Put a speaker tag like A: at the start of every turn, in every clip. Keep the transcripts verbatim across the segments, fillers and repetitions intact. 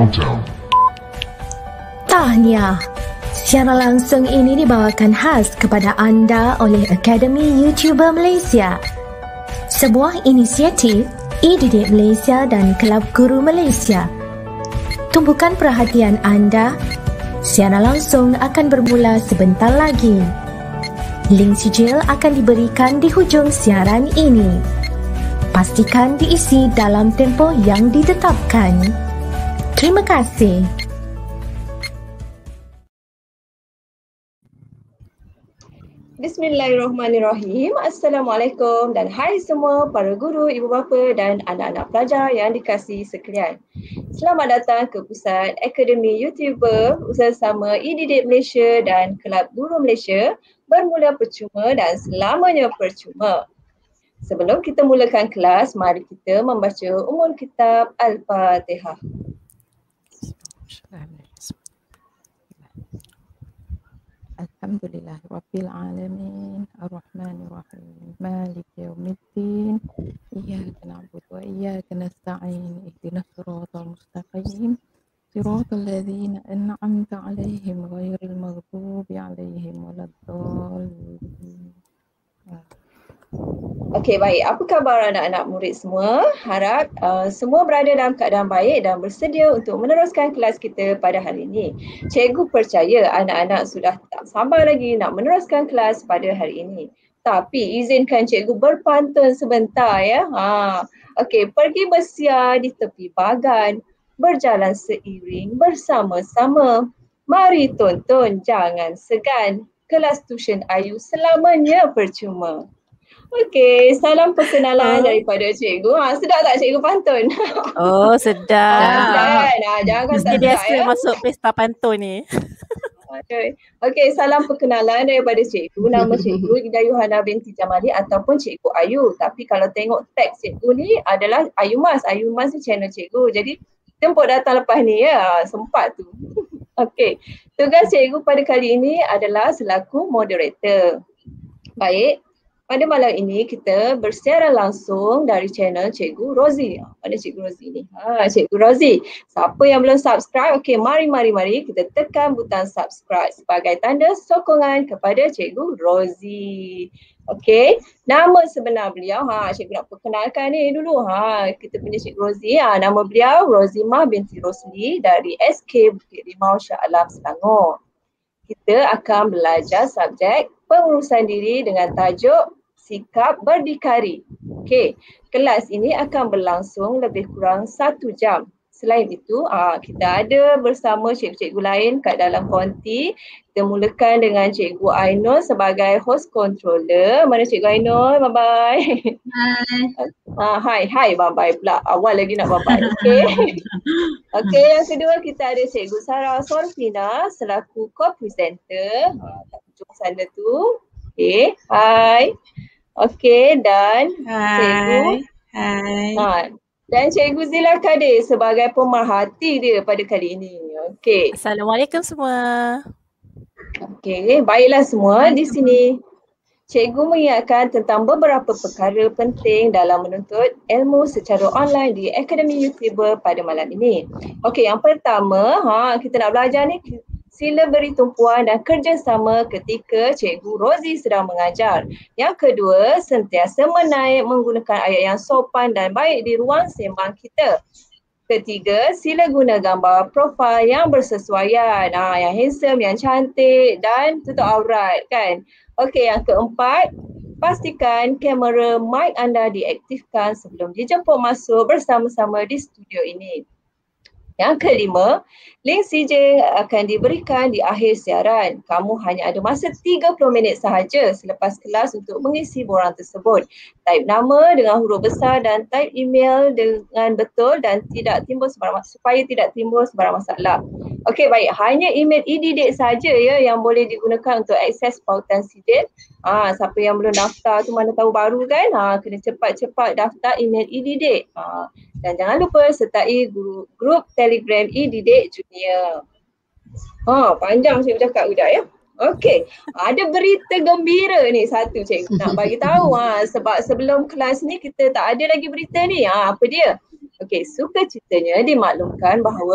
A: Countdown.
B: Tahniah. Siaran langsung ini dibawakan khas kepada anda oleh Akademi YouTuber Malaysia. Sebuah inisiatif E-Didik Malaysia dan Kelab Guru Malaysia. Tumpukan perhatian anda. Siaran langsung akan bermula sebentar lagi. Link sijil akan diberikan di hujung siaran ini. Pastikan diisi dalam tempoh yang ditetapkan. Terima kasih.
C: Bismillahirrahmanirrahim. Assalamualaikum dan hai semua para guru, ibu bapa dan anak-anak pelajar yang dikasihi sekalian. Selamat datang ke Pusat Akademi YouTuber bersama E-Didik Malaysia dan Kelab Guru Malaysia, bermula percuma dan selamanya percuma. Sebelum kita mulakan kelas, mari kita membaca umul kitab Al-Fatihah.
D: Alhamdulillah Rabbil Alamin Ar-Rahmanir-Rahim Maliki Yawmiddin Iyyaka na'budu wa iyyaka nasta'in Ihdinas siratal mustaqim Siratal ladzina an'amta 'alaihim ghairil maghdubi 'alaihim waladdallin.
C: Okey, baik. Apa khabar anak-anak murid semua? Harap uh, semua berada dalam keadaan baik dan bersedia untuk meneruskan kelas kita pada hari ini. Cikgu percaya anak-anak sudah tak sabar lagi nak meneruskan kelas pada hari ini. Tapi izinkan cikgu berpantun sebentar ya. Ha. Okey, pergi bersiar di tepi bagan, berjalan seiring bersama-sama. Mari tonton, jangan segan. Kelas tuition Ayu selamanya percuma. Okey, salam perkenalan oh. daripada cikgu. Ha, sedap tak cikgu pantun?
D: Oh, sedap.
C: Ha, sedap kan? Ha, jangan
D: Mesti
C: tak
D: biasa
C: sedap ya.
D: masuk pesta pantun ni.
C: Okay. Okey, salam perkenalan daripada cikgu. Nama cikgu Ida Yuhana binti Jamali ataupun cikgu Ayu. Tapi kalau tengok tag cikgu ni adalah Ayu Mas. Ayu Mas ni channel cikgu. Jadi jemput datang lepas ni ya. Sempat tu. Okey, tugas cikgu pada kali ini adalah selaku moderator. Baik. Pada malam ini kita bersiaran langsung dari channel Cikgu Rozi. Mana Cikgu Rozi ni? Ha, Cikgu Rozi. Siapa yang belum subscribe, okey, mari mari mari kita tekan butang subscribe sebagai tanda sokongan kepada Cikgu Rozi. Okey, nama sebenar beliau, ha, cikgu nak perkenalkan ni dulu. Ha, kita punya Cikgu Rozi, ha, nama beliau Rozimah binti Rosli dari S K Bukit Rimau Shah Alam Selangor. Kita akan belajar subjek pengurusan diri dengan tajuk sikap berdikari. Okey, kelas ini akan berlangsung lebih kurang satu jam. Selain itu, aa, kita ada bersama cikgu-cikgu lain kat dalam konti. Kita mulakan dengan Cikgu Ainul sebagai host controller. Mana Cikgu Ainul? Bye-bye.
E: Hai.
C: Ah, hai, hai, bye-bye pula. Awal lagi nak bye-bye. Okey. Okey, yang kedua kita ada Cikgu Sarah Sorfina selaku co-presenter. Ha, tak hujung sana tu. Okey, hai. Okey, dan
E: Hai.
C: Cikgu.
E: Hai.
C: Ha, dan Cikgu Zila Kadir sebagai pemerhati dia pada kali ini. Okey.
D: Assalamualaikum semua.
C: Okey, baiklah semua di sini. Cikgu mengingatkan tentang beberapa perkara penting dalam menuntut ilmu secara online di Akademi YouTuber pada malam ini. Okey, yang pertama, ha, kita nak belajar ni, sila beri tumpuan dan kerjasama ketika Cikgu Rozi sedang mengajar. Yang kedua, sentiasa menaik menggunakan ayat yang sopan dan baik di ruang sembang kita. Ketiga, sila guna gambar profil yang bersesuaian. Ha, yang handsome, yang cantik dan tutup aurat kan. Okey, yang keempat, pastikan kamera mic anda diaktifkan sebelum dijemput masuk bersama-sama di studio ini. Yang kelima, link C J akan diberikan di akhir siaran. Kamu hanya ada masa tiga puluh minit sahaja selepas kelas untuk mengisi borang tersebut. Type nama dengan huruf besar dan type email dengan betul dan tidak timbul sebarang supaya tidak timbul sebarang masalah. Okey, baik. Hanya email E-Didik saja ya yang boleh digunakan untuk akses pautan C J. Ah, siapa yang belum daftar tu mana tahu baru kan? Ha, kena cepat-cepat daftar email E-Didik. Ha, dan jangan lupa sertai grup, grup Telegram E-Didik Junior. Ha, panjang saya bercakap budak ya. Okey, ada berita gembira ni satu cikgu nak bagi tahu ha, sebab sebelum kelas ni kita tak ada lagi berita ni. Ha, apa dia? Okey, sukacitanya dimaklumkan bahawa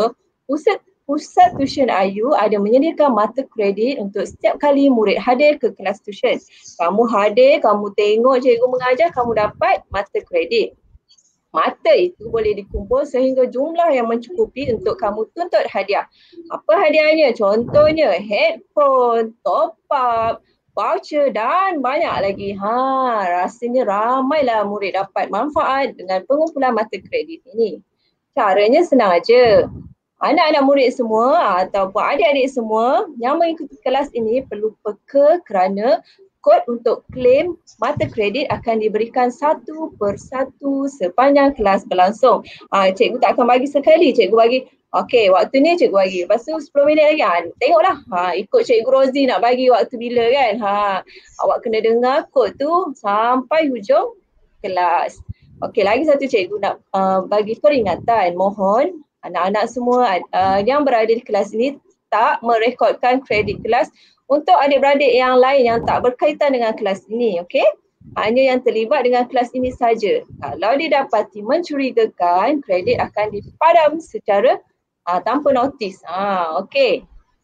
C: Pusat Pusat Tuition Ayu ada menyediakan mata kredit untuk setiap kali murid hadir ke kelas tuition. Kamu hadir, kamu tengok cikgu mengajar, kamu dapat mata kredit. Mata itu boleh dikumpul sehingga jumlah yang mencukupi untuk kamu tuntut hadiah. Apa hadiahnya? Contohnya headphone, top up, voucher dan banyak lagi. Ha, rasanya ramailah murid dapat manfaat dengan pengumpulan mata kredit ini. Caranya senang aja. Anak-anak murid semua ataupun adik-adik semua yang mengikuti kelas ini perlu peka kerana kod untuk claim mata kredit akan diberikan satu persatu sepanjang kelas berlangsung. Ha, cikgu tak akan bagi sekali, cikgu bagi, okey waktu ni cikgu bagi, lepas tu sepuluh minit lagi, ha, tengoklah ha, ikut cikgu Rozi nak bagi waktu bila kan. Ha, awak kena dengar kod tu sampai hujung kelas. Okey, lagi satu cikgu nak uh, bagi peringatan, mohon anak-anak semua uh, yang berada di kelas ini tak merekodkan kredit kelas untuk adik-beradik yang lain yang tak berkaitan dengan kelas ini, okey? Hanya yang terlibat dengan kelas ini saja. Kalau didapati mencurigakan, kredit akan dipadam secara uh, tanpa notis. Ha, okey.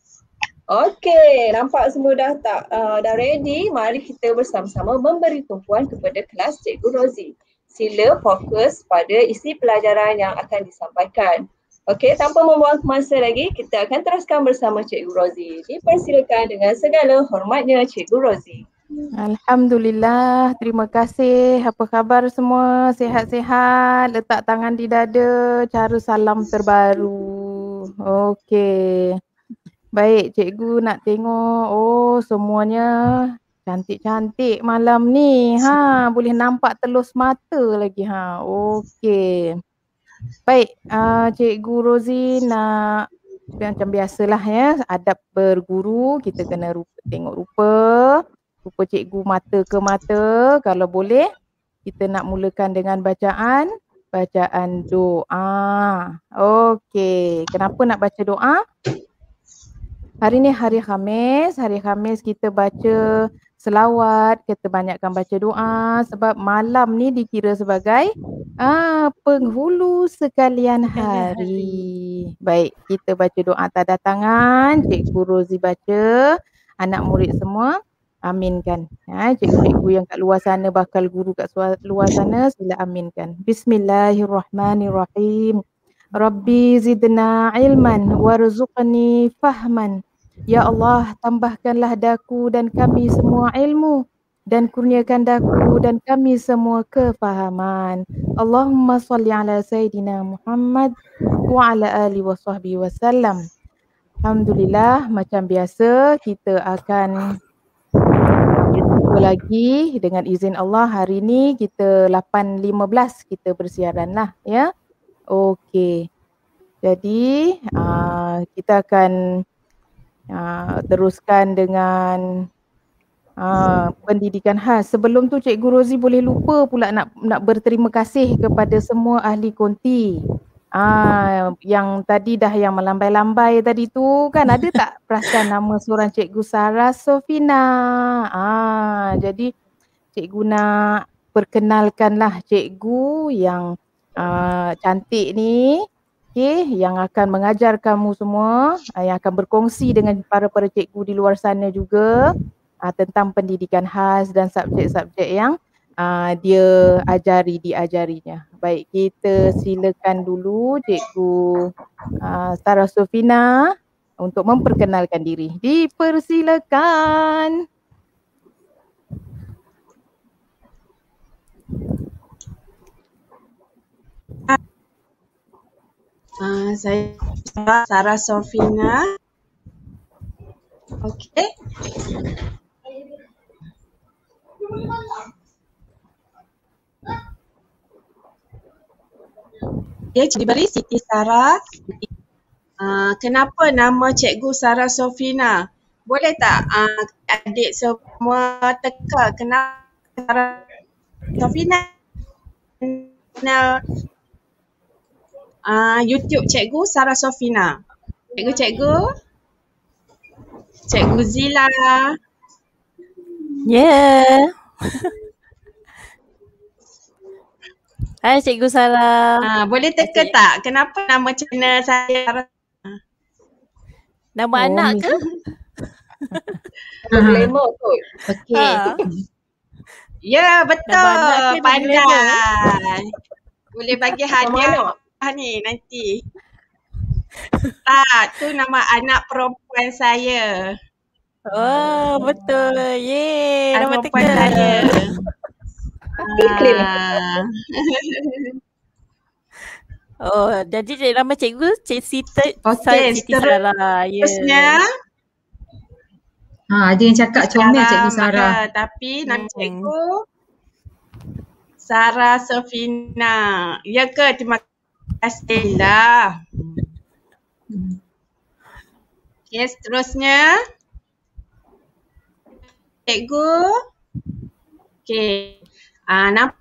C: Okey, nampak semua dah tak uh, dah ready? Mari kita bersama-sama memberi tumpuan kepada kelas Cikgu Rozi. Sila fokus pada isi pelajaran yang akan disampaikan. Okey, tanpa membuang masa lagi, kita akan teruskan bersama Cikgu Rozi. Dipersilakan dengan segala hormatnya Cikgu Rozi.
D: Alhamdulillah, terima kasih. Apa khabar semua? Sihat-sihat? Letak tangan di dada, cara salam terbaru. Okey. Baik, cikgu nak tengok. Oh, semuanya cantik-cantik malam ni. Ha, boleh nampak telus mata lagi. Ha, okey. Baik, uh, Cikgu Rozi nak macam biasalah ya, adab berguru, kita kena rupa, tengok rupa, rupa cikgu mata ke mata. Kalau boleh, kita nak mulakan dengan bacaan, bacaan doa. Okey, kenapa nak baca doa? Hari ni hari Khamis, hari Khamis kita baca selawat, kita banyakkan baca doa sebab malam ni dikira sebagai ah, penghulu sekalian hari. Baik, kita baca doa tanda tangan, Cikgu Rozi baca, anak murid semua aminkan. Ha, cikgu-cikgu yang kat luar sana, bakal guru kat luar sana, sila aminkan. Bismillahirrahmanirrahim. Rabbi zidna ilman warzuqni fahman. Ya Allah, tambahkanlah daku dan kami semua ilmu dan kurniakan daku dan kami semua kefahaman. Allahumma salli ala Sayyidina Muhammad wa ala alihi wa sahbihi wasallam. Alhamdulillah, macam biasa kita akan berjumpa lagi dengan izin Allah. Hari ni kita lapan lima belas kita bersiaran lah ya. Okey. Jadi uh, kita akan uh, teruskan dengan uh, pendidikan khas. Sebelum tu Cikgu Rozi boleh lupa pula nak nak berterima kasih kepada semua ahli konti. Ah, yang tadi dah yang melambai-lambai tadi tu kan, ada tak perasan nama seorang Cikgu Sarah Sofina? Ah, jadi cikgu nak perkenalkanlah cikgu yang uh, cantik ni. Okay, yang akan mengajar kamu semua, uh, yang akan berkongsi dengan para-para cikgu di luar sana juga uh, tentang pendidikan khas dan subjek-subjek yang uh, dia ajari, diajarinya. Baik, kita silakan dulu Cikgu uh, Sarah Sofina untuk memperkenalkan diri. Dipersilakan.
E: Uh, saya Sarah Sofina. Okey. Ya, diberi Siti Sarah. Uh, kenapa nama Cikgu Sarah Sofina? Boleh tak uh, adik semua teka kenapa Sarah Sofina? Uh, YouTube Cikgu Sarah Sofina. Cikgu-cikgu. Cikgu Zila.
D: Yeah. Hai Cikgu Sarah.
E: Uh, boleh teka tak kenapa nama channel saya Sarah?
A: Nama
D: Oh,
A: anak
D: Miss.
A: ke?
C: Nama glamour kot.
E: Okey.
A: Ha.
E: Ya,
A: Nama anak
E: betul.
A: ke nama glamour?
E: Pandai. Boleh bagi
C: Nama
E: hadiah
C: anak.
E: ni nanti. Tak, tu nama anak perempuan saya.
A: Oh, betul. Yeay,
E: Anak
A: nama
E: perempuan
A: teka.
E: saya.
C: Iklim.
E: Ah.
A: Oh, jadi cik, nama cikgu Cik Siti,
E: Okey,
A: Siti Sarah. Ya.
E: seterusnya
F: Ha, ada yang cakap comel Cikgu Sarah.
E: Sarah. Tapi nama
A: Hmm.
E: cikgu Sarah Sofina. Ya ke? Terima kasih lah. Okey, seterusnya cikgu. Okey. Ah, nama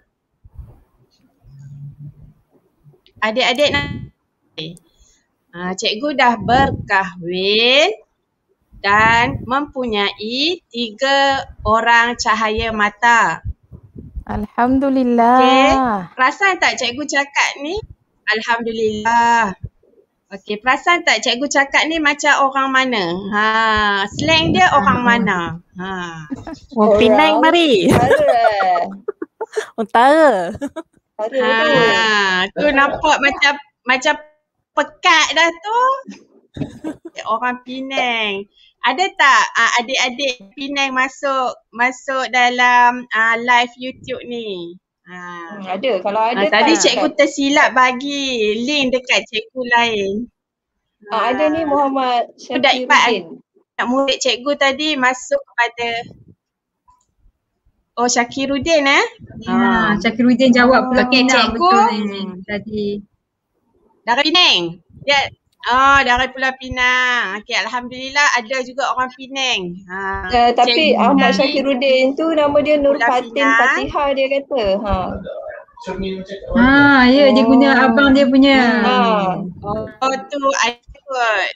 E: adik-adik nanti. Ah, cikgu dah berkahwin dan mempunyai tiga orang cahaya mata.
D: Alhamdulillah.
E: Perasan tak cikgu cakap ni? Alhamdulillah. Okey, perasan tak cikgu cakap ni macam orang mana? Ha, slang dia orang mana? Ha.
A: Oh, Penang mari.
C: Utara.
A: Utara.
C: Utara tu.
E: Ha, tu nampak macam macam pekat dah tu. Orang Penang. Ada tak uh, adik-adik Penang masuk masuk dalam uh, live YouTube ni?
C: Hmm,
E: Ha.
C: ada. Kalau ada
E: Uh, tadi
C: tak?
E: cikgu tersilap bagi link dekat cikgu lain.
C: Ah, ada ni Muhammad
E: Budak Ipat
C: Syakiruddin.
E: Nak murid cikgu tadi masuk kepada Oh Syakiruddin eh?
F: Ha, Syakiruddin jawab pula
E: Okey,
F: Penang
E: cikgu.
F: betul ni tadi.
E: Dari Penang. Ya. Oh, dari Pulau Pinang. Okey, alhamdulillah ada juga orang Penang. Ha.
C: Uh, tapi
E: Cikgu
C: Ahmad
E: dari
C: Syakiruddin tu nama dia Nur
E: Pulau
C: Fatin
E: Pinang.
C: Fatihah dia kata. Ha.
F: Ha, ya dia guna abang dia punya.
C: Ha.
E: Oh tu ada kot.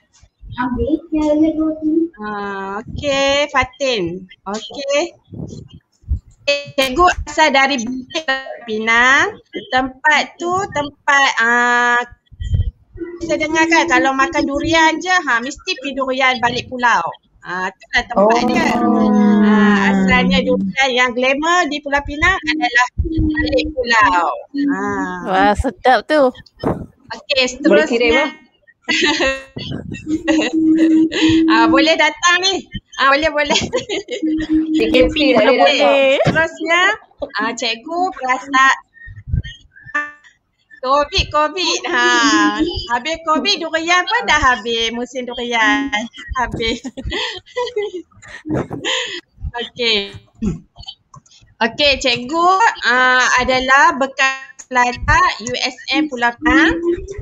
E: Ha, okey, Fatin. Okey. Cikgu asal dari Pinang. Tempat tu tempat uh, kita dengar kan kalau makan durian je ha mesti pergi durian balik pulau. Ah, tu lah tempat
C: Oh.
E: dia. Ah, asalnya durian yang glamour di Pulau Pinang adalah balik pulau. Ah.
A: Wah, sedap tu.
E: Okey,
C: Boleh kirim
E: seterusnya.
C: lah.
E: ah, boleh datang ni. Ah, boleh boleh.
C: P K P tak
A: Mana
C: boleh datang.
A: boleh.
E: Seterusnya, ah, cikgu perasaan Covid, Covid. Ha. Habis Covid, durian pun dah habis. Musim durian. Habis. Okey. Okey, cikgu uh, adalah bekas pelajar U S M Pulau Pinang.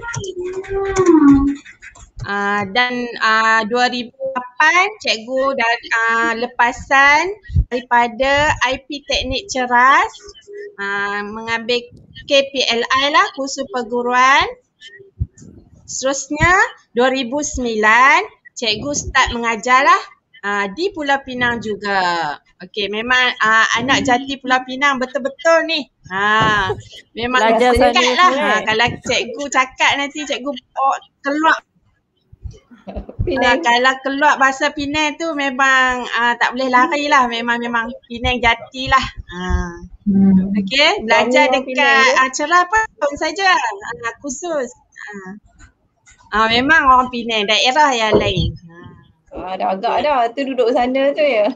E: Uh, dan uh, dua ribu lapan cikgu dan uh, lepasan daripada I P Teknik Ceras uh, mengambil K P L I lah, kursus perguruan. Seterusnya dua ribu sembilan cikgu start mengajar lah uh, di Pulau Pinang juga. Okey, memang uh, anak jati Pulau Pinang betul-betul ni. Ha, memang
A: Belajar
E: dekat
A: sana
E: lah.
A: tu,
E: Ha,
A: eh.
E: kalau cikgu cakap nanti cikgu oh, keluar
C: Penang.
E: Uh, kalau keluar bahasa Penang tu memang uh, tak boleh lari lah. Memang memang Penang jati lah. Uh.
F: Hmm.
E: Okey, belajar
C: Suami orang
E: dekat
C: Penang
E: uh, Cerah pun saja. Uh, khusus. Uh. Uh, memang orang Penang, daerah yang lain. Uh.
C: Ah, dah agak dah. Tu duduk sana tu ya.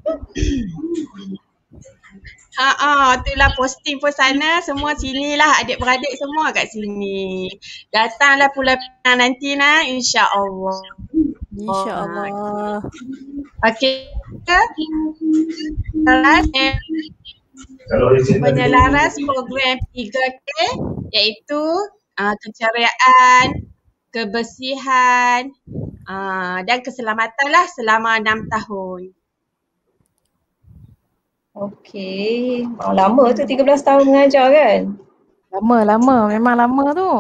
E: Ha ah, itulah posting pun sana, semua sinilah, adik-beradik semua kat sini. Datanglah Pulau Pinang nanti nah, insya-Allah.
A: InsyaAllah.
E: Okey. Laras eh, penyelaras program tiga K iaitu uh, keceriaan, kebersihan uh, dan keselamatan lah selama enam tahun.
C: Okey. Oh, lama tu tiga belas tahun mengajar kan?
D: Lama, lama. Memang lama tu.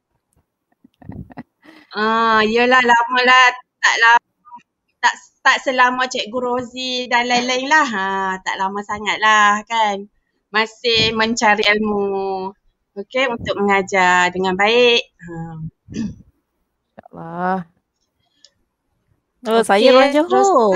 E: Ah, yelah lama lah, tak lama, tak tak selama Cikgu Rozi dan lain-lain lah. Ha, tak lama sangat lah kan. Masih mencari ilmu. Okey, untuk mengajar dengan baik. Ha.
D: InsyaAllah.
A: saya
E: Okey,
A: orang Johor.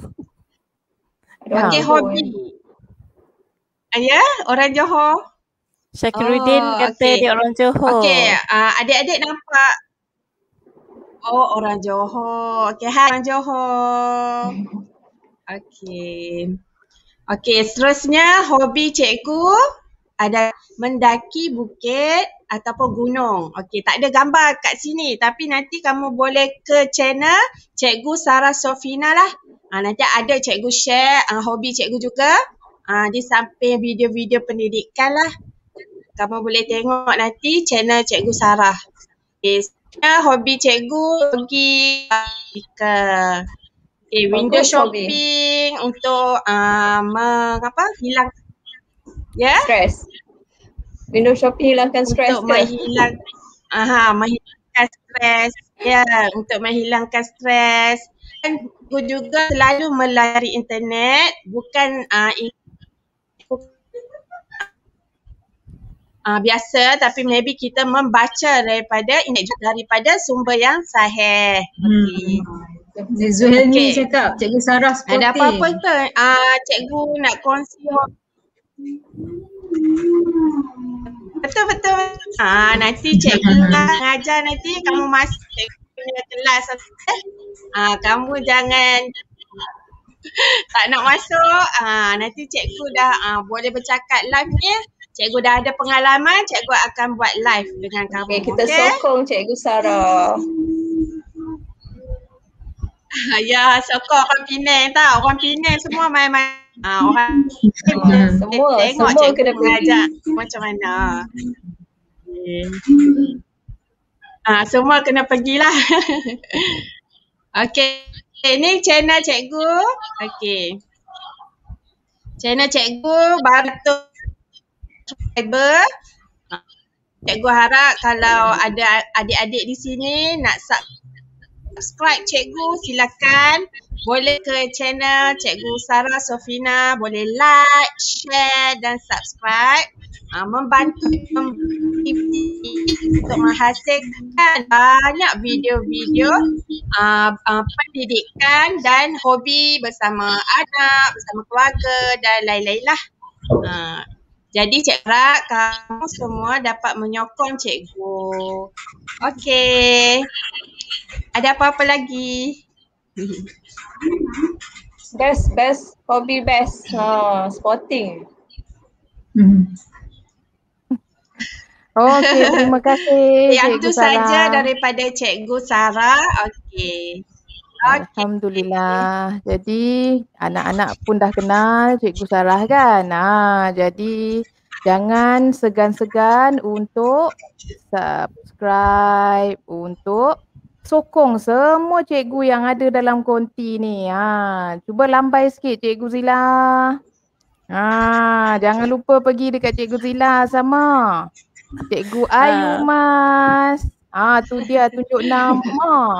C: Ada
E: Okey,
C: Johor,
E: hobi. Ah, ya, orang Johor.
A: Syakiruddin
E: Oh,
A: kata
E: okey.
A: dia orang Johor.
E: Okey, uh, adik-adik nampak. Oh, orang Johor. Okey, hai orang Johor. Okey. Okey, seterusnya hobi cikgu ada mendaki bukit ataupun gunung. Okey, tak ada gambar kat sini tapi nanti kamu boleh ke channel Cikgu Sarah Sofina lah. Ha, nanti ada cikgu share uh, hobi cikgu juga uh, di samping video-video pendidikan lah. Kamu boleh tengok nanti channel Cikgu Sarah. Okay, hobi cikgu pergi ke okay, window
C: Bagus hobi.
E: shopping untuk uh, meng, apa, hilang ya yeah?
C: Stres. Window shopping hilangkan stres
E: untuk
C: ke?
E: menghilang aha, menghilangkan stres. Ya, yeah, untuk menghilangkan stres. Dan aku juga selalu melalui internet, bukan uh, Uh, biasa tapi maybe kita membaca daripada daripada sumber yang sahih. Okey.
F: Hmm. Zuhail ni
E: Okey.
F: cakap Cikgu Sarah sporting.
E: Ada apa-apa ke? Uh, cikgu nak kongsi. Betul betul. Ah, nanti cikgu mengajar nanti kamu masuk cikgu punya kelas. Ah, kamu jangan tak nak masuk. Ah, nanti cikgu dah ah, boleh bercakap live ni. Cikgu dah ada pengalaman, cikgu akan buat live dengan kamu.
C: Okay, kita
E: okay?
C: sokong Cikgu Sarah.
E: Ya, sokong orang Penang tau. Orang Penang semua main-main. Ha, orang
C: Hmm, semua,
E: tengok
C: semua
E: cikgu
C: kena
E: mengajar macam mana. Okay. Ha, semua kena pergilah. Okey, ni channel cikgu. Okey. Channel cikgu baru tu subscriber. Cikgu harap kalau ada adik-adik di sini nak subscribe cikgu, silakan boleh ke channel Cikgu Sarah Sofina, boleh like, share dan subscribe. Uh, membantu untuk menghasilkan banyak video-video uh, uh, pendidikan dan hobi bersama anak, bersama keluarga dan lain-lain lah. Uh, Jadi cikgu harap kamu semua dapat menyokong cikgu. Okey. Ada apa-apa lagi?
C: Best, best, hobi best. Ha, sporting.
F: Hmm.
D: Okey, terima kasih
E: Yang
D: Cikgu
E: tu saja
D: Sarah.
E: daripada Cikgu Sarah. Okey. Okay.
D: Alhamdulillah. Jadi anak-anak pun dah kenal Cikgu Sarah kan. Ha, jadi jangan segan-segan untuk subscribe, untuk sokong semua cikgu yang ada dalam konti ni. Ha, cuba lambai sikit Cikgu Zila. Ha, jangan lupa pergi dekat Cikgu Zila sama Cikgu Ayu Mas. Ah, tu dia tunjuk nama.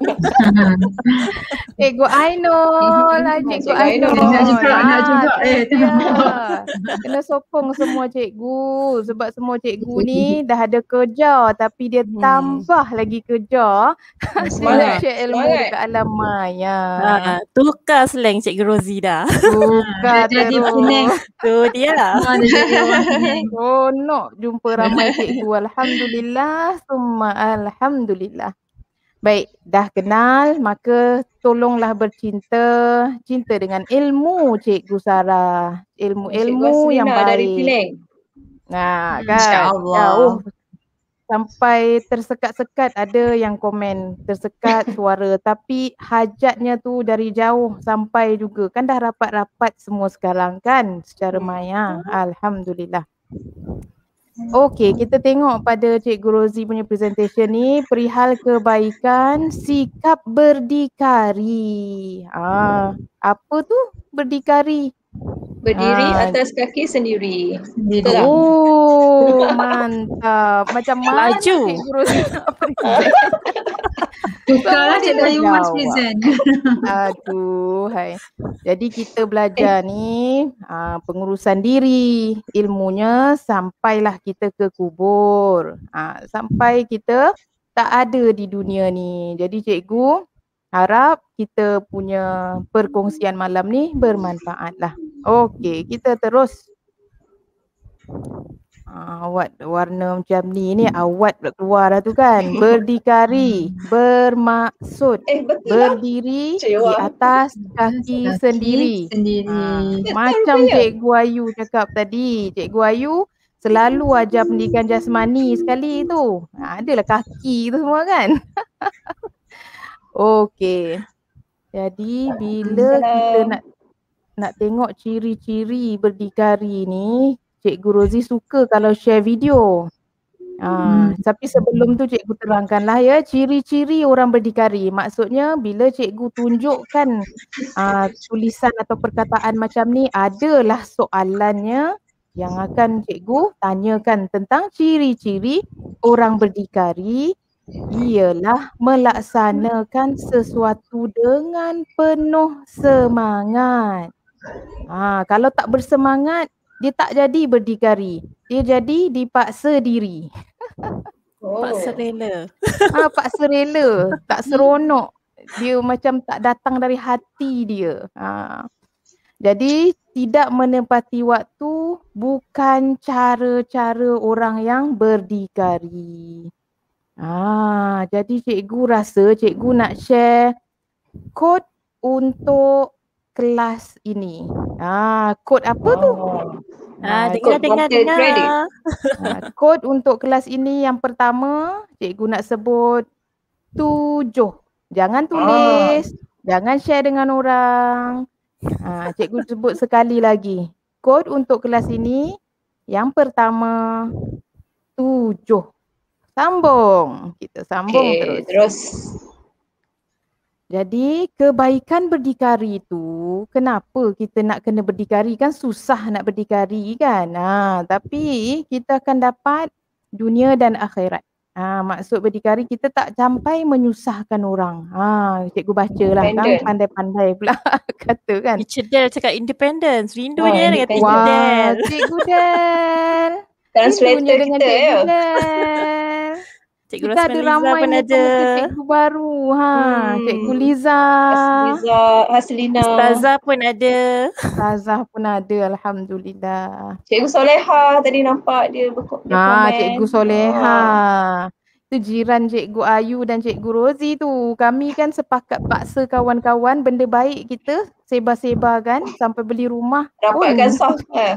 D: Cikgu Ainul lah, Cikgu
C: Cikgu Ainul.
D: Ainul.
F: Nak juga, nak juga. Eh,
D: Ya. Kena sokong semua cikgu sebab semua cikgu ni dah ada kerja tapi dia
A: Hmm.
D: tambah lagi kerja. Dia
C: Semangat,
D: share ilmu
C: semangat.
D: dekat alam maya.
A: Ha, tukar slang Cikgu Rozi dah.
D: Buka
F: Dah jadi
D: terus.
F: Penang.
A: Tu dia.
F: Semua dah jadi orang Penang.
D: Seronok jumpa ramai cikgu. Alhamdulillah, summa alhamdulillah. Baik, dah kenal maka tolonglah bercinta, cinta dengan ilmu Cikgu Sarah. Ilmu-ilmu yang
C: Cikgu Asmina dari
D: baik.
C: Penang.
D: Nah, kan.
E: InsyaAllah.
D: Jauh. Sampai tersekat-sekat ada yang komen tersekat suara tapi hajatnya tu dari jauh sampai juga. Kan dah rapat-rapat semua sekarang kan secara maya. Alhamdulillah. Okey, kita tengok pada Cikgu Rozi punya presentation ni perihal kebaikan sikap berdikari. Ah, apa tu berdikari?
C: Berdiri
D: Ah.
C: atas kaki sendiri.
F: Sendiri.
C: Betul tak?
D: Oh, mantap. Macam mana
A: Laju.
D: Cikgu Rozi nak present?
F: Tukarlah Cikgu Ayu Mas
D: Jawab.
F: present.
D: Aduh, hai. Jadi kita belajar ni uh, pengurusan diri, ilmunya sampailah kita ke kubur. Uh, sampai kita tak ada di dunia ni. Jadi cikgu Harap kita punya perkongsian malam ni bermanfaat lah. Okey, kita terus. Ah, awat warna macam ni ni awat pula keluar dah tu kan. Berdikari, bermaksud
C: Eh betul lah.
D: berdiri
C: Cik
D: di
C: Wah.
D: atas kaki
F: Kaki
D: sendiri.
F: Sendiri.
D: Ah,
C: Ya,
D: macam
C: rupanya.
D: Cikgu Ayu cakap tadi. Cikgu Ayu selalu ajar pendidikan jasmani sekali tu. Ha, adalah kaki tu semua kan. Okey. Jadi bila kita nak nak tengok ciri-ciri berdikari ni, Cikgu Rozi suka kalau share video. Ah,
F: Hmm.
D: tapi sebelum tu cikgu terangkanlah ya ciri-ciri orang berdikari. Maksudnya bila cikgu tunjukkan ah, tulisan atau perkataan macam ni, adalah soalannya yang akan cikgu tanyakan tentang ciri-ciri orang berdikari, ialah melaksanakan sesuatu dengan penuh semangat. Ah, kalau tak bersemangat, dia tak jadi berdikari. Dia jadi dipaksa diri.
C: Oh.
A: Paksa rela.
D: Ah, paksa rela, tak seronok. Dia macam tak datang dari hati dia. Ah. Jadi tidak menepati waktu bukan cara-cara orang yang berdikari. Ah, jadi cikgu rasa cikgu nak share kod untuk kelas ini. Ah, kod apa tu?
A: Ah,
D: Ah,
A: dengar,
C: kod
A: dengar,
C: content credit.
A: dengar.
D: Ah, kod untuk kelas ini yang pertama, cikgu nak sebut tujuh. Jangan tulis, jangan share dengan orang. Ah, cikgu sebut sekali lagi. Kod untuk kelas ini yang pertama, tujuh. Sambung. Kita sambung
C: Okey,
D: terus.
C: terus.
D: Jadi kebaikan berdikari tu, kenapa kita nak kena berdikari? Kan susah nak berdikari kan. Ha, tapi kita akan dapat dunia dan akhirat. Ha, maksud berdikari kita tak sampai menyusahkan orang. Ha, cikgu baca lah kan,
C: Independent.
D: pandai-pandai pula kata kan.
A: Teacher Del cakap independence. Rindu
C: Oh,
A: je dengan
C: independent.
A: Teacher Del.
D: Wah, cikgu Del.
C: Translator
D: Rindunya dengan
C: kita
D: cikgu
C: ya.
D: Del.
A: Cikgu
D: Kita ada
A: Rosmaliza
D: ramai
A: pun ada.
D: muka-muka cikgu baru. Ha,
C: Hmm.
D: cikgu Liza.
C: Liza, Haslina.
A: Ustazah pun ada.
D: Ustazah pun ada, alhamdulillah.
C: Cikgu Soleha tadi nampak dia berko- dia
D: Ah,
C: komen.
D: cikgu Soleha. Itu jiran cikgu Ayu dan cikgu Rozi tu. Kami kan sepakat paksa kawan-kawan benda baik kita sebar-sebar kan sampai beli rumah.
C: Rapatkan
D: pun.
C: saf. Ha.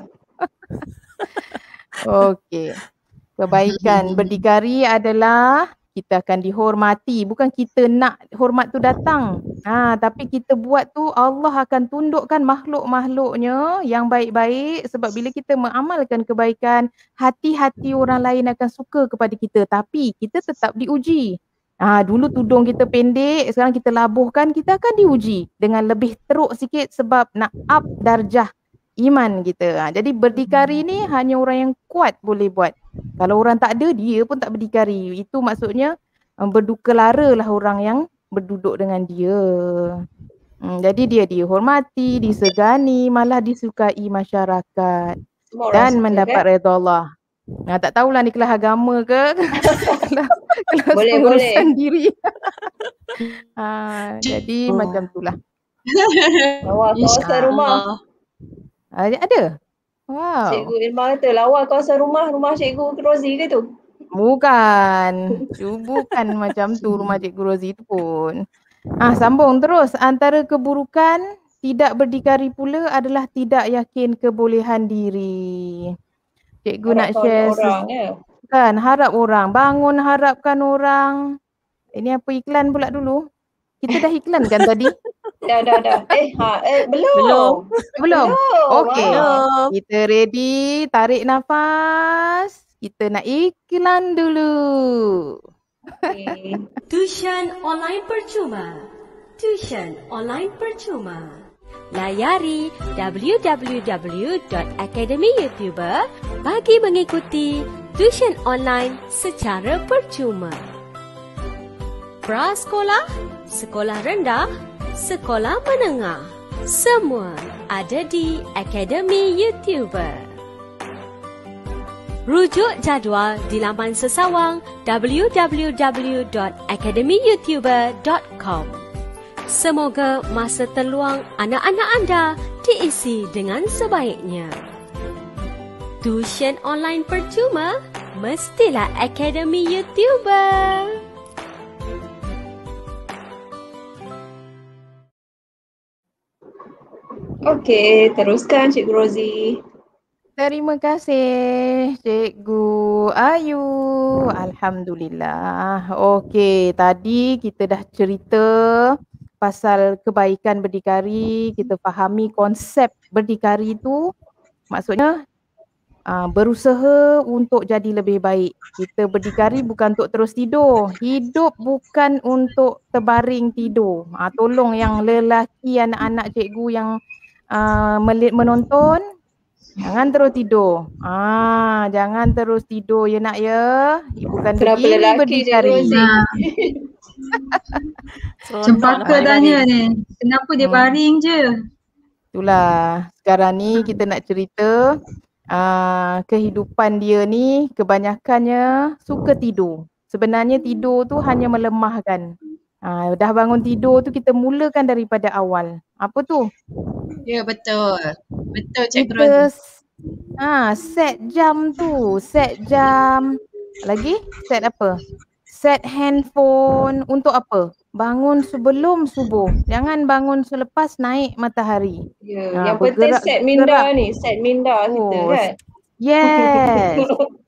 D: Okey. Kebaikan berdikari adalah kita akan dihormati. Bukan kita nak hormat tu datang. Ha, tapi kita buat tu Allah akan tundukkan makhluk-makhluknya yang baik-baik. Sebab bila kita mengamalkan kebaikan, hati-hati orang lain akan suka kepada kita. Tapi kita tetap diuji. Ha, dulu tudung kita pendek, sekarang kita labuhkan, kita akan diuji dengan lebih teruk sikit sebab nak up darjah iman kita. Ha, jadi berdikari ni hanya orang yang kuat boleh buat. Kalau orang tak ada, dia pun tak berdikari. Itu maksudnya um, berduka lara lah orang yang berduduk dengan dia. Hmm, jadi dia dihormati, disegani, malah disukai masyarakat.
C: Semua orang
D: Dan
C: suka,
D: mendapat
C: kan?
D: redha Allah. Nah, tak tahulah ni kelas agama ke kelas, kelas
C: Boleh,
D: pengurusan diri. Ha, jadi
E: Oh.
D: macam itulah.
C: Lawa kawasan rumah.
D: Ha, ada? Wow.
C: Cikgu Irma kata lawa kawasan rumah, rumah Cikgu Rozi ke tu?
D: Bukan. Cu- Bukan macam tu rumah Cikgu Rozi tu pun. Ah, sambung terus. Antara keburukan tidak berdikari pula adalah tidak yakin kebolehan diri. Cikgu nak
C: Harapkan
D: share
C: orang
D: ses-
C: ya.
D: kan, harap orang. Bangun harapkan orang. Ini apa iklan pula dulu? Kita dah iklan kan tadi?
C: Dah dah dah. Eh ha eh belum.
A: Belum.
D: Belum? Okey.
C: Ha.
A: Belum.
D: Kita ready, tarik nafas. Kita nak iklan dulu.
C: Okay.
G: Tuition online percuma. Tuition online percuma. Layari w w w dot academy youtuber bagi mengikuti tuition online secara percuma. Prasekolah, sekolah rendah, sekolah menengah, semua ada di Academy YouTuber. Rujuk jadual di laman sesawang w w w dot academy youtuber dot com. Semoga masa terluang anak-anak anda diisi dengan sebaiknya. Tuition online percuma mestilah Akademi YouTuber.
C: Okey, teruskan Cikgu Rozi.
D: Terima kasih Cikgu Ayu. Alhamdulillah. Okey, tadi kita dah cerita pasal kebaikan berdikari, kita fahami konsep berdikari tu maksudnya uh, berusaha untuk jadi lebih baik. Kita berdikari bukan untuk terus tidur. Hidup bukan untuk terbaring tidur. Uh, tolong yang lelaki, anak-anak cikgu yang uh, menonton, jangan terus tidur. Ah, jangan terus tidur ya nak ya. Bukan begini berdikari.
F: Cempaka tanya ni, kenapa dia
D: Hmm.
F: baring je?
D: Itulah, sekarang ni kita nak cerita uh, kehidupan dia ni kebanyakannya suka tidur. Sebenarnya tidur tu hanya melemahkan. Uh, dah bangun tidur tu kita mulakan daripada awal. Apa tu?
E: Ya, betul. Betul Cikgu
D: Kita
E: Rozi.
D: ha, set jam tu, set jam. Lagi set apa? Set handphone untuk apa? Bangun sebelum subuh. Jangan bangun selepas naik matahari.
C: Ya,
D: Ha,
C: yang penting
D: bergerak-
C: set minda
D: bergerak.
C: ni, set minda kita
D: Oh,
C: kan.
D: Yes.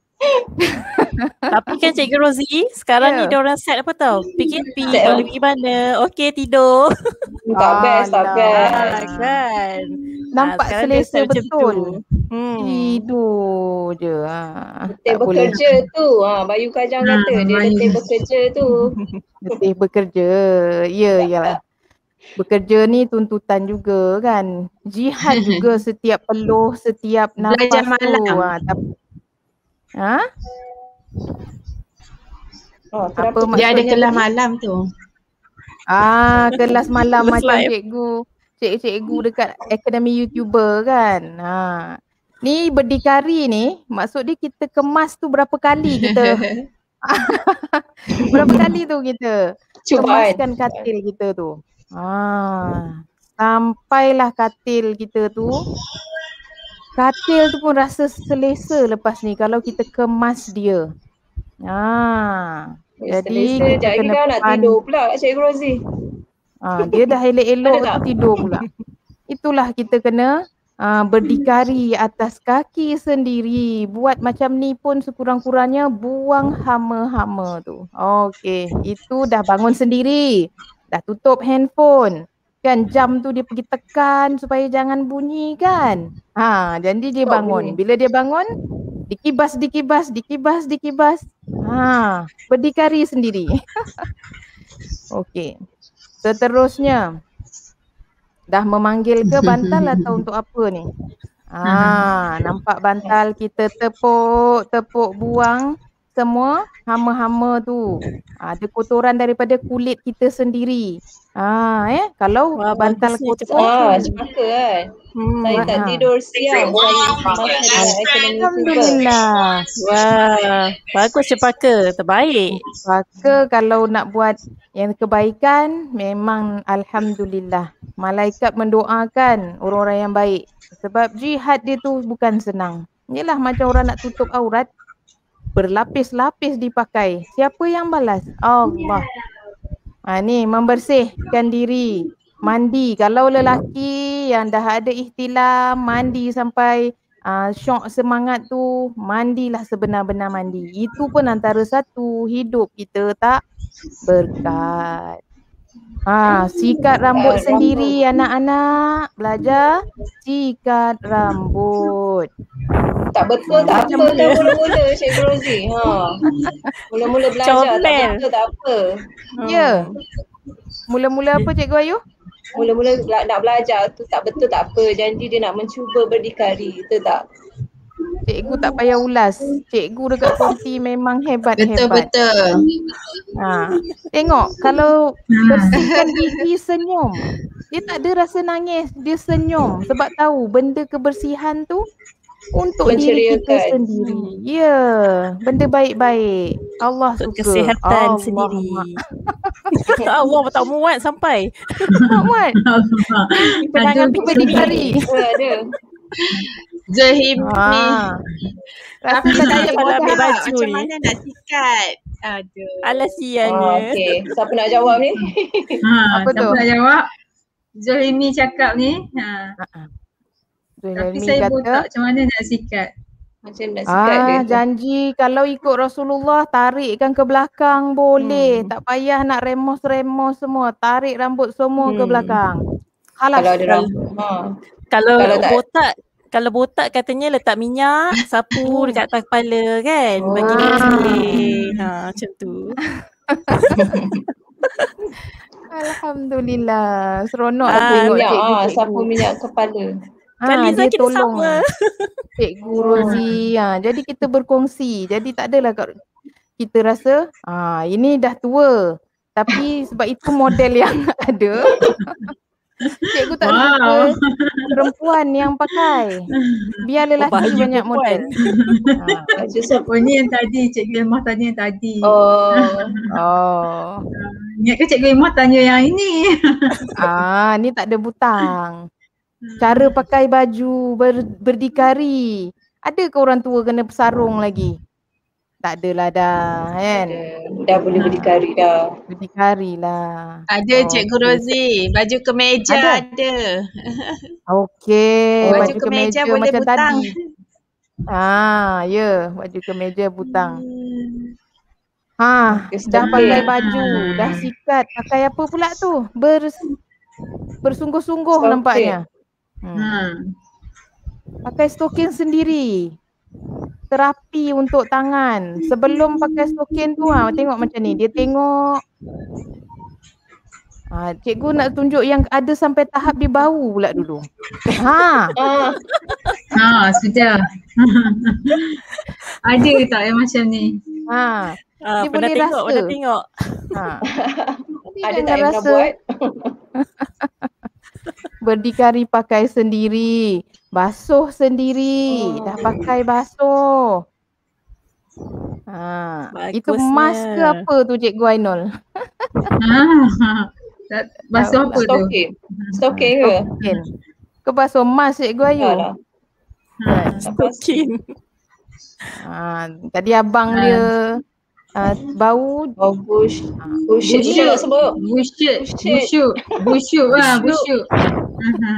A: Tapi kan Cikgu Rozi, sekarang
D: Ya.
A: ni dia orang set apa tau? P K P,
C: Set
A: tak
C: apa?
A: boleh pergi mana. Okey, tidur.
C: Tak best, tak
D: Alah.
C: best.
A: Ah, kan.
D: Nampak
A: Ah, sekarang dia
D: selesa
A: set macam
D: betul.
A: tu. Hmm.
D: Tidur je. Ha.
C: Letih
D: Tak boleh.
C: bekerja tu. Ha, Bayu Kajang
F: Ha,
C: kata dia
F: Bayu.
C: letih bekerja tu.
D: Letih bekerja. Ya, yalah. Bekerja ni tuntutan juga kan. Jihad juga setiap peluh, setiap nafas
E: Belajar
D: tu.
E: malam.
D: Ha, tapi, ha?
C: Oh,
D: Apa
C: kenapa
E: Dia ada
D: maksudnya
E: kelas
D: tadi?
E: malam tu.
D: Ah, kelas malam
A: Kelas
D: macam
A: live.
D: cikgu, cik-cikgu dekat Akademi YouTuber kan. Ha. Ni berdikari ni, maksud dia kita kemas tu berapa kali kita, berapa kali tu kita
C: cubaan?
D: kemaskan katil kita tu. Ha. Sampailah katil kita tu, katil tu pun rasa selesa lepas ni kalau kita kemas dia. Ha. Jadi
C: Selesa,
D: kita
C: jadi
D: kena
C: dah nak
D: pan-
C: tidur pula Cikgu Rozi.
D: Ha, dia dah elok-elok
C: Ada tak?
D: tu tidur pula. Itulah kita kena uh, berdikari atas kaki sendiri. Buat macam ni pun sekurang-kurangnya buang hama-hama tu. Okey, itu dah bangun sendiri. Dah tutup handphone. Kan jam tu dia pergi tekan supaya jangan bunyi kan. Ha, jadi dia
C: Stop
D: bangun.
C: bunyi.
D: Bila dia bangun, dikibas, dikibas, dikibas, dikibas. Ha, berdikari sendiri. Okey. Seterusnya, dah memanggil ke bantal atau untuk apa ni? Ah, nampak bantal kita tepuk, tepuk buang semua hama-hama tu. Ada kotoran daripada kulit kita sendiri. Ah, eh kalau
A: Wah,
D: bantal
A: bagus ni,
D: kotor.
C: Ah, cepaka kan.
A: Hmm.
C: Saya tak
D: ha.
C: tidur siang saya masa dengan Akademi YouTuber.
D: Alhamdulillah.
A: Wah, bagus cepaka. Terbaik.
D: Maka kalau nak buat yang kebaikan memang alhamdulillah. Malaikat mendoakan orang-orang yang baik. Sebab jihad dia tu bukan senang. Inilah macam orang nak tutup aurat, berlapis-lapis dipakai. Siapa yang balas? Allah. Ha, ni membersihkan diri. Mandi. Kalau lelaki yang dah ada ihtilam, mandi sampai uh, syok semangat tu, mandilah sebenar-benar mandi. Itu pun antara satu hidup kita tak berkat. Ha, sikat rambut
C: Sikat
D: sendiri anak-anak. Belajar sikat rambut.
C: Tak betul tak
A: Macam
C: apa
A: mana?
C: dah mula-mula Cikgu Rozi. Ha. Mula-mula belajar tak
A: Comel.
C: betul tak apa.
D: Ya. Mula-mula apa Cikgu Ayu?
C: Mula-mula bela- nak belajar tu tak betul tak apa. Janji dia nak mencuba berdikari. Betul tak?
D: Cikgu tak payah ulas. Cikgu dekat konti memang hebat-hebat.
E: Betul-betul.
D: Ha. Tengok kalau bersihkan gigi senyum. Dia tak ada rasa nangis, dia senyum sebab tahu benda kebersihan tu untuk diri kita sendiri. Ya, yeah. Benda baik-baik. Allah
A: untuk
D: suka.
A: Kesihatan
D: Allah
A: sendiri. Allah tak muat sampai.
D: Tak muat.
A: Penangan
D: Ada berdikari.
C: Ada.
E: Zahimi.
D: Ha.
E: Tapi
D: Rasa
E: saya
D: tak
E: pun
A: ambil
E: tak
A: baju
E: macam
A: ni.
E: mana nak sikat. Aduh.
A: Alah siannya.
C: Ah, okey. Siapa nak jawab ni?
F: Ha,
D: Apa
F: siapa
D: tu?
F: nak jawab? Zulhimi cakap ni. Ha. Tapi
D: Zulmi
F: saya
D: kata,
F: botak macam mana nak sikat.
C: Macam nak sikat dia.
D: ah, janji kalau ikut Rasulullah tarikkan ke belakang boleh.
C: Hmm.
D: Tak payah nak remos-remos semua. Tarik rambut semua ke
C: Hmm.
D: belakang. Halas.
C: Kalau ada rambut. Ha.
A: Kalau,
C: Kalau tak-
A: botak, kalau botak katanya letak minyak, sapu dekat atas kepala kan. Bagi
C: Oh.
A: bersih. Ha, macam tu.
D: Alhamdulillah. Seronok
A: Ah,
D: aku tengok
C: Minyak,
D: cikgu.
C: ah,
D: cikgu.
C: sapu minyak kepala.
D: Ah,
A: Kan Liza
D: dia
A: kita
D: tolong
A: sama.
D: Cikgu Rozi. Ha, jadi kita berkongsi. Jadi tak adalah kat- kita rasa ah ini dah tua. Tapi sebab itu model yang ada. Cikgu tak
F: Wow.
D: suka perempuan yang pakai. Biar lelaki
A: baju
D: banyak
A: perempuan.
D: model. Ha.
C: Baju sapu.
F: Oh ni yang tadi, Cikgu Emah tanya yang tadi.
C: Oh.
D: Oh.
F: Ingat ke Cikgu Emah tanya yang ini?
D: Ah, ni tak ada butang. Cara pakai baju ber, berdikari. Ada ke orang tua kena bersarung lagi? Tak adalah dah, kan?
C: Dah, dah boleh berdikari dah.
D: Berdikari lah.
E: Ada
D: Oh,
E: Cikgu
D: okey.
E: Rozi. Baju kemeja
D: Ada?
E: ada.
D: Okey,
E: Baju
D: baju
E: kemeja
D: kemeja
E: boleh
D: macam
E: butang.
D: tadi. Ah, ya, yeah, baju kemeja butang. Ha,
C: Okey,
D: dah
C: stokeng.
D: pakai baju, dah sikat. Pakai apa pula tu? Ber, bersungguh-sungguh
C: Stokeng.
D: nampaknya. Hmm.
F: Ha.
D: Pakai stokin sendiri. Terapi untuk tangan. Sebelum pakai stokin tu ha, tengok macam ni. Dia tengok. Ha, cikgu nak tunjuk yang ada sampai tahap dia bau pula dulu. Ha,
C: Ah,
F: Ha, sudah. Ada ke tak yang macam ni?
D: ha.
A: Ah,
D: Dia
A: pernah
D: boleh
A: tengok,
D: rasa.
A: pernah tengok.
D: Ha. Tapi
C: ada tak
D: jangan
C: yang pernah
D: rasa
C: buat?
D: berdikari pakai sendiri. Basuh sendiri.
C: Oh.
D: Dah pakai basuh. Ha, itu
A: Bagusnya.
D: mask ke apa tu Cikgu Ainul?
F: Ha. Tak- Basuh apa tu?
C: Stokeng. Stokeng ke?
D: Stokin. Ke basuh mask Cikgu Ayu?
C: Tak lah.
D: Kan?
A: Stokin.
D: Ha, tadi abang dia uh, bau.
C: Oh, bush. Bullshit
F: Bullshit.
C: kita nak sebut.
F: Busyuk,
C: Bullshit.
F: busyuk, busyuk lah, busyuk. Ha.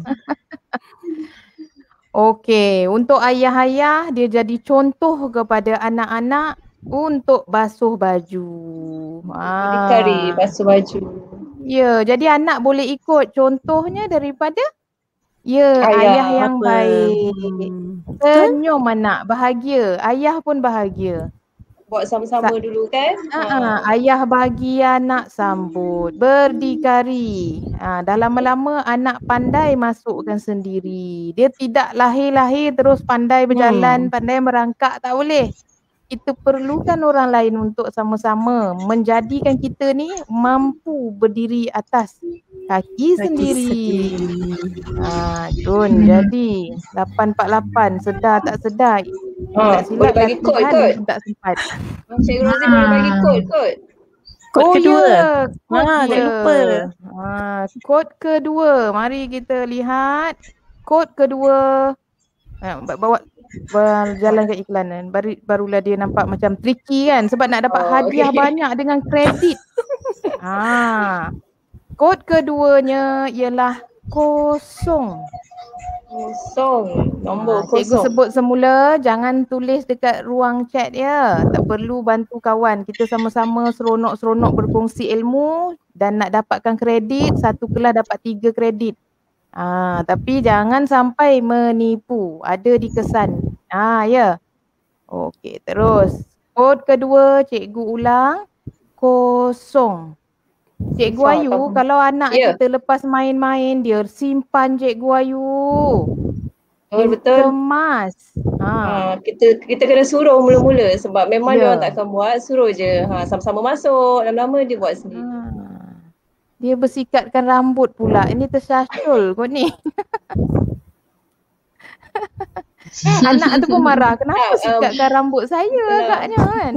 D: Okey, untuk ayah-ayah dia jadi contoh kepada anak-anak untuk basuh baju.
C: Berdikari,
D: Ah.
C: basuh baju.
D: Ya, jadi anak boleh ikut contohnya daripada ya ayah,
C: Ayah,
D: yang
A: Apa?
D: baik.
A: Hmm.
D: Senyum anak, bahagia. Ayah pun bahagia.
C: Buat sama-sama
D: Sa-
C: dulu kan?
D: Ha, ayah bagi anak sambut, berdikari. Ha, dah lama-lama anak pandai masukkan sendiri. Dia tidak lahir-lahir terus pandai berjalan,
A: Hmm.
D: pandai merangkak, tak boleh. Kita perlukan orang lain untuk sama-sama menjadikan kita ni mampu berdiri atas kaki sendiri. Ha, Jun, jadi lapan empat lapan sedar tak sedar.
C: Ha,
D: Tak
C: boleh
D: silap
C: bagi kod
D: latihan
C: kot.
D: pun tak sempat.
C: Cikgu Rozi boleh bagi kod kot.
A: Kod
D: Oh
A: kedua.
D: ya, kod
A: Ah,
D: dia.
A: tak lupa.
D: Ha, kod kedua. Mari kita lihat. Kod kedua. Ha, bawa berjalan ke iklanan. Baru, barulah dia nampak macam tricky kan. Sebab nak dapat
C: Oh,
D: hadiah
C: okey.
D: banyak dengan kredit. Ha. Kod keduanya ialah kosong.
C: Kosong. Nombor
D: Ha, cikgu
C: kosong.
D: sebut semula, jangan tulis dekat ruang chat ya. Tak perlu bantu kawan. Kita sama-sama seronok-seronok berkongsi ilmu dan nak dapatkan kredit, satu kelas dapat tiga kredit. Ha, tapi jangan sampai menipu. Ada di kesan. Ha, ya. Okey, terus. Kod kedua, cikgu ulang. Kosong. Cikgu
C: Faham,
D: Ayu,
C: faham.
D: kalau anak
C: Ya.
D: kita lepas main-main, dia simpan Cikgu Ayu.
C: Betul,
D: Dia
C: betul.
D: kemas. Ha.
C: Ha, kita kita kena suruh mula-mula sebab memang
D: Ya.
C: dia orang tak akan buat, suruh je. Ha, sama-sama masuk, lama-lama dia buat sendiri.
D: Ha. Dia bersikatkan rambut pula. Ini tersasul kau ni. Anak tu pun marah, kenapa
C: Ah, um,
D: sikatkan rambut saya
C: betul.
D: agaknya kan.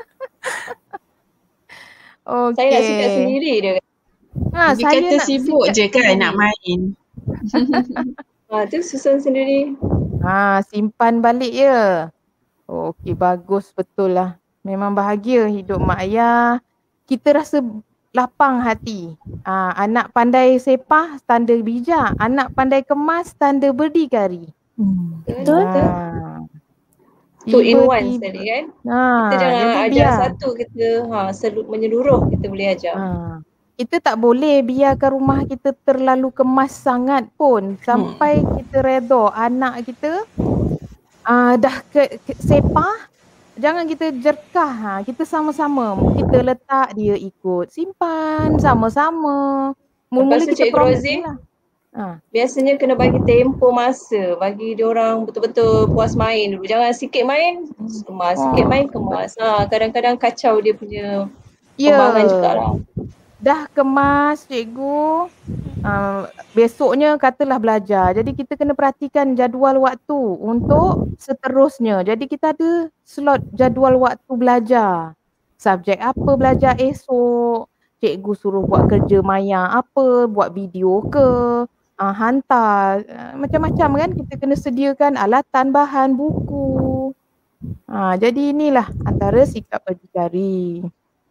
C: Saya nak sikat
D: Okey.
C: sendiri dia.
D: Ha,
E: Dia
D: saya
E: kata
D: nak
E: sibuk
D: sikat
E: je kan
D: sendiri.
E: nak main.
C: Ha, tu susun sendiri.
D: Ha, simpan balik ya. Okey, bagus betul lah. Memang bahagia hidup mak ayah. Kita rasa lapang hati. Ha, anak pandai sepah, tanda bijak. Anak pandai kemas, tanda berdikari.
A: Hmm.
C: Betul.
A: Betul.
D: Ha.
C: Two in one
D: Tiba-tiba.
C: tadi kan.
D: Ha,
C: Kita jangan
D: jadi
C: ajar
D: biar.
C: satu, kita ha, selu- menyeluruh kita boleh ajar.
D: Ha. Kita tak boleh biarkan rumah kita terlalu kemas sangat pun. Sampai kita redha anak kita uh, dah ke, ke, sepah. Jangan kita jerkah. Ha. Kita sama-sama. Kita letak dia ikut. Simpan sama-sama. Mula-mula
C: Lepas tu
D: kita
C: Cikgu
D: promote
C: Rozi,
D: lah. Ha.
C: biasanya kena bagi tempoh masa, bagi dia orang betul-betul puas main dulu. Jangan sikit main, kemas, sikit
D: Oh.
C: main, kemas. Ha, kadang-kadang kacau dia punya
D: Ya.
C: kembangan jugalah.
D: Dah kemas cikgu, uh, besoknya katalah belajar. Jadi kita kena perhatikan jadual waktu untuk seterusnya. Jadi kita ada slot jadual waktu belajar. Subjek apa belajar esok, cikgu suruh buat kerja maya apa, buat video ke, uh, hantar, uh, macam-macam kan. Kita kena sediakan alatan, bahan, buku. Uh, jadi inilah antara sikap berdikari.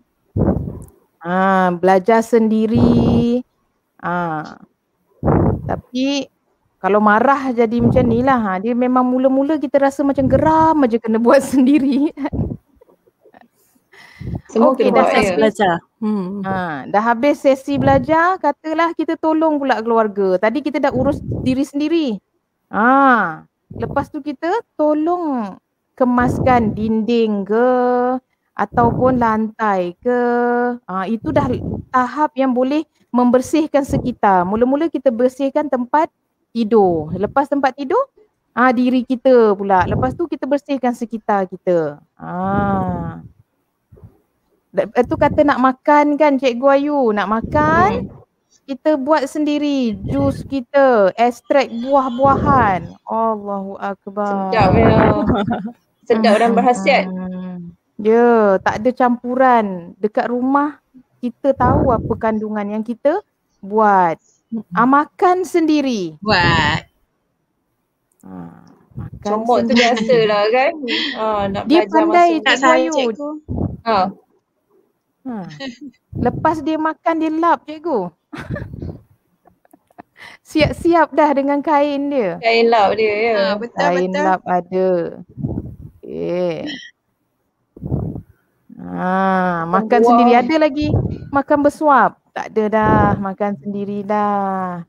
D: Ah, belajar sendiri. Ah. Tapi kalau marah jadi macam ni lah. Ha, dia memang mula-mula kita rasa macam geram aja kena buat sendiri.
C: Semua
D: Okey,
C: kena
D: dah
C: buat
A: Proses
C: ya.
A: belajar. Hmm.
D: Ha, dah habis sesi belajar, katalah kita tolong pula keluarga. Tadi kita dah urus diri sendiri. Ah, lepas tu kita tolong kemaskan dinding ke ataupun lantai ke. Ah, itu dah tahap yang boleh membersihkan sekitar. Mula-mula kita bersihkan tempat tidur. Lepas tempat tidur, ah diri kita pula. Lepas tu kita bersihkan sekitar kita. Ah. Lepas tu kata nak makan kan Cikgu Ayu, nak makan
C: Hmm.
D: kita buat sendiri jus kita, ekstrak buah-buahan. Allahu akbar.
C: Sedap ya. Sedap dan berkhasiat.
D: Hmm. Ya, tak ada campuran. Dekat rumah kita tahu apa kandungan yang kita buat. Ah, makan sendiri.
E: Buat.
D: Ah, makan
C: Comot tu
D: sendiri.
C: biasalah kan. Ha, nak
D: Dia
C: belajar
D: pandai
C: masuk.
E: Tak
D: Cikgu
E: saya
D: Ayu.
E: cikgu.
C: Ha.
D: Ha. Lepas dia makan dia lap cikgu. Siap-siap dah dengan kain dia.
C: Kain lap dia ya.
E: Ha, betul
D: Kain
E: betul.
D: lap ada. Okay. Ha, makan
C: buah.
D: sendiri. Ada lagi makan bersuap. Tak ada dah, makan sendiri dah.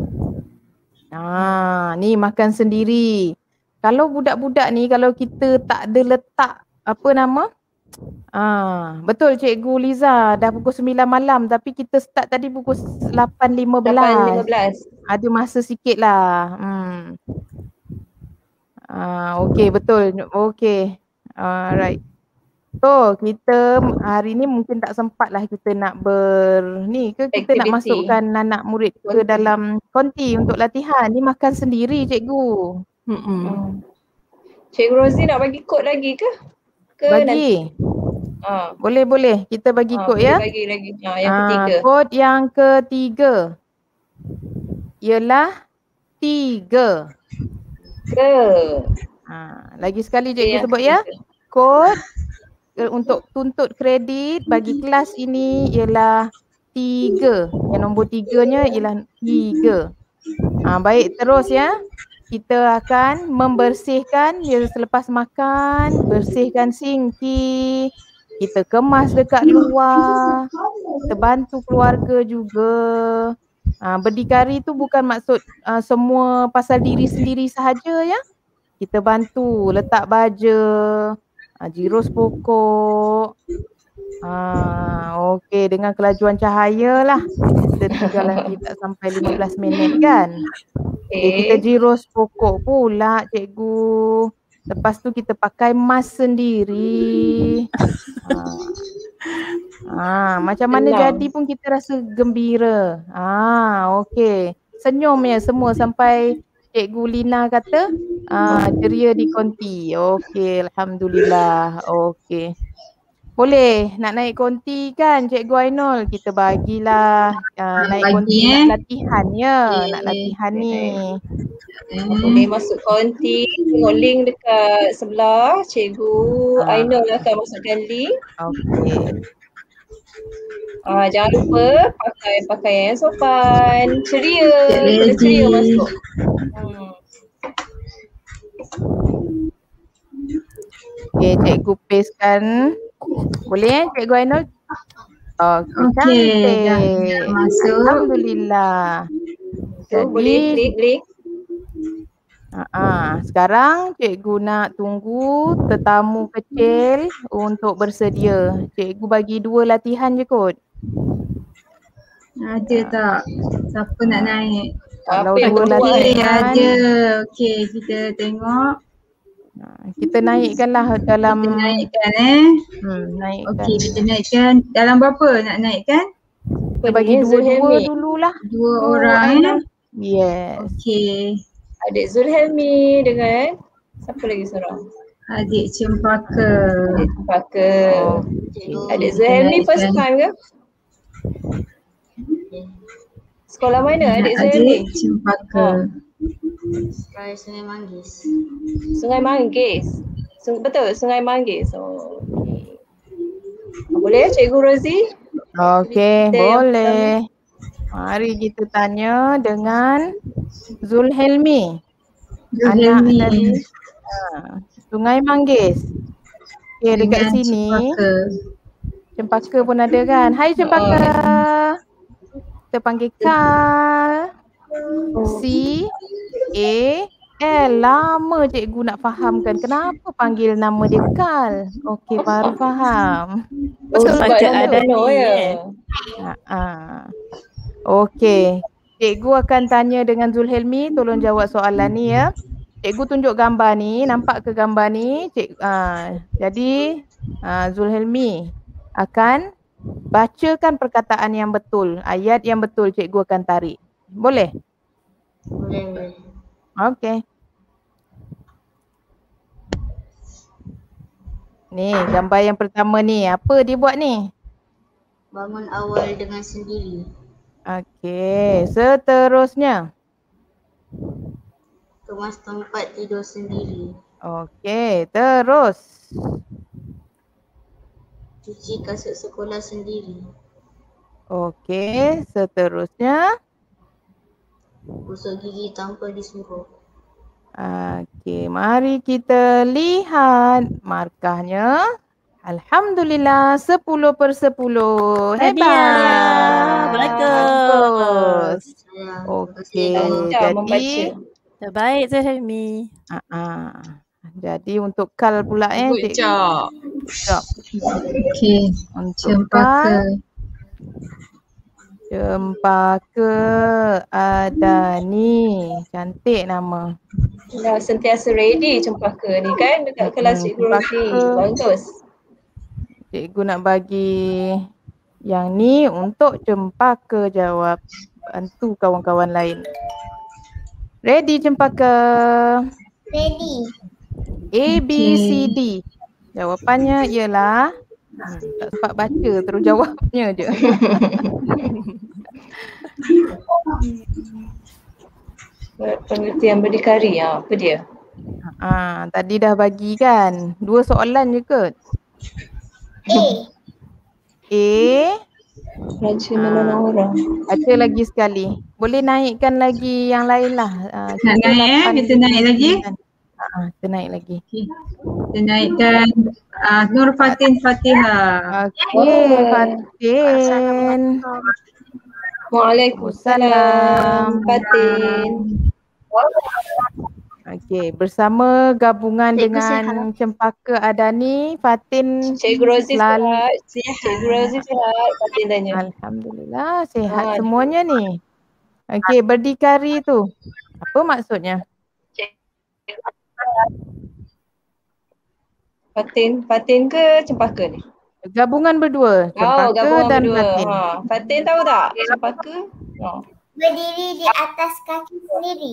D: Ha, ni makan sendiri. Kalau budak-budak ni kalau kita tak ada letak apa nama? Ah, betul Cikgu Liza, dah pukul sembilan malam tapi kita start tadi pukul lapan lima
C: lapan lima
D: belas.
C: belas.
D: Ada masa sikit lah. Hmm. Ah, okey betul. Okey. Alright. So kita hari ni mungkin tak sempat lah kita nak ber ni ke kita nak
C: Aktiviti.
D: masukkan anak murid ke
C: Konti.
D: dalam konti untuk latihan. Ni makan sendiri cikgu.
A: Hmm.
C: Hmm. Cikgu Rozi nak bagi kod lagi ke? Ke nanti?
D: Bagi.
C: Ha.
D: Boleh boleh kita bagi
C: Ha,
D: kod
C: boleh
D: ya.
C: bagi lagi. Ha, yang
D: Ah,
C: ketiga.
D: kod yang ketiga ialah tiga.
C: Ke.
D: Ha, lagi sekali
C: Okay,
D: cikgu
C: yang
D: sebut ya.
C: ketiga.
D: Kod eh, untuk tuntut kredit bagi kelas ini ialah tiga. Yang nombor tiganya ialah tiga. Ha, baik terus ya. Kita akan membersihkan ya, selepas makan, bersihkan sinki. Kita kemas dekat luar. Kita bantu keluarga juga. Ha, berdikari tu bukan maksud uh, semua pasal diri sendiri sahaja ya. Kita bantu letak baja, uh, jirus pokok. Ah, okey dengan kelajuan cahaya lah. Kita tinggal lagi tak sampai lima belas minit kan. Okay, kita
C: Okay.
D: jirus pokok pula cikgu. Lepas tu kita pakai mask sendiri. Ah, ah macam mana
C: Senang.
D: jadi pun kita rasa gembira. Ah, okey. Senyum ya semua sampai Cikgu Lina kata Ah, ceria di konti. Okey, alhamdulillah. Okey. Boleh nak naik konti kan Cikgu Ainul? Kita bagilah uh, naik
F: bagi,
D: konti
F: eh.
D: nak latihan ya,
F: Okay.
D: nak latihan ni.
C: Boleh masuk konti, tengok link dekat sebelah. Cikgu
D: Ah.
C: Ainul akan masukkan link.
D: Okey.
C: Ah, jangan lupa pakai pakaian yang sopan, ceria, kena ceria masuk. Hmm.
D: Okey, cikgu pastekan. Boleh eh Cikgu Ainul? Okey,
F: Okey, dah, dah
D: cantik.
F: masuk.
D: Alhamdulillah.
C: So, boleh klik link.
D: Uh-uh. Sekarang cikgu nak tunggu tetamu kecil untuk bersedia. Cikgu bagi dua latihan je kot.
F: Ada tak? Siapa nak naik?
D: Kalau
C: Apa yang
D: dua
C: kedua
F: Okey,
D: latihan,
F: ada. Okey, kita tengok.
D: kita naikkanlah dalam
F: Kita naikkan eh.
D: hmm, naikkan.
F: Okey, kita naikkan. Dalam berapa nak naikkan?
D: Kita bagi dua-dua dululah.
F: Dua
D: Dua
F: orang eh.
D: Ainul. Yes.
F: Okey.
C: Adik Zulhelmi dengan siapa lagi seorang?
F: Adik Cempaka.
C: Adik Cempaka.
D: Oh.
C: Adik Zulhelmi first time ke? Sekolah mana adik Zulhelmi?
F: Adik Cempaka.
H: Sekolah Sungai Manggis.
C: Sungai Manggis. Sung- betul, Sungai Manggis. Oh, okay. Boleh Cikgu Rozi?
D: Okey,
C: Kita yang
D: boleh. Mari kita tanya dengan Zulhelmi. Anak
F: Zulhelmi.
D: dari uh, Sungai Manggis. Okey, dekat
F: Dengan
D: sini
F: Cempaka.
D: Cempaka pun ada kan? Hai Cempaka. Kita panggil Kal. C A L. Lama cikgu nak fahamkan kenapa panggil nama dia Kal. Okey, baru faham.
C: Oh, sebab nama Dano ya.
D: Ha. Okey. Cikgu akan tanya dengan Zulhelmi, tolong jawab soalan ni ya. Cikgu tunjuk gambar ni, nampak ke gambar ni? Cik, uh, jadi uh, Zulhelmi akan bacakan perkataan yang betul, ayat yang betul cikgu akan tarik. Boleh?
H: Boleh, boleh.
D: Okey. Ni gambar yang pertama ni, apa dia buat ni?
H: Bangun awal dengan sendiri.
D: Okey, seterusnya.
H: Kemas tempat tidur sendiri.
D: Okey, terus.
H: Cuci kasut sekolah sendiri.
D: Okey, seterusnya.
H: Gosok gigi tanpa disuruh.
D: Okey, mari kita lihat markahnya. Alhamdulillah, sepuluh per sepuluh. Hebat. Bagus. Okey, jadi
A: terbaik Zulhelmi.
D: uh-uh. Jadi untuk Kal pula eh.
E: Good job.
D: Job.
F: Okey, Cempaka.
D: Cempaka Adani. Cantik nama.
C: Dah sentiasa ready Cempaka ni kan dekat kelas Cikgu Rozi. Bagus.
D: Cikgu nak bagi yang ni untuk Cempaka jawab. Bantu kawan-kawan lain. Ready Cempaka?
H: Ready.
D: A, B, C, D. Jawapannya ialah hmm, tak sempat baca terus jawabnya je.
C: Pengertian berdikari, ha, apa dia?
D: Ha, tadi dah bagi kan? Dua soalan je kot.
H: A.
D: A.
C: Raja menolong orang.
D: Baca lagi sekali. Boleh naikkan lagi yang lain lah. Uh,
F: Nak naik eh? Kita naik lagi?
D: Uh, kita naik lagi.
F: Okay. Kita naikkan uh, Nur Fatin Fatihah.
D: Okey, Fatin.
C: Waalaikumsalam Fatin.
D: Okey, bersama gabungan
H: Cikgu
D: dengan
H: sihat.
D: Cempaka Adani, Fatin
C: Cikgu Rozi
D: selalu
C: sihat. Cikgu Rozi sihat. Fatin tanya.
D: Alhamdulillah sihat
C: Ah.
D: semuanya ni. Okey, berdikari tu. Apa maksudnya?
C: Fatin, Fatin ke Cempaka ni?
D: Gabungan berdua,
C: Oh,
D: Cempaka
C: gabungan
D: dan
C: berdua.
D: Fatin.
C: Ha, Fatin tahu tak Cempaka? Oh.
H: Berdiri di atas kaki sendiri.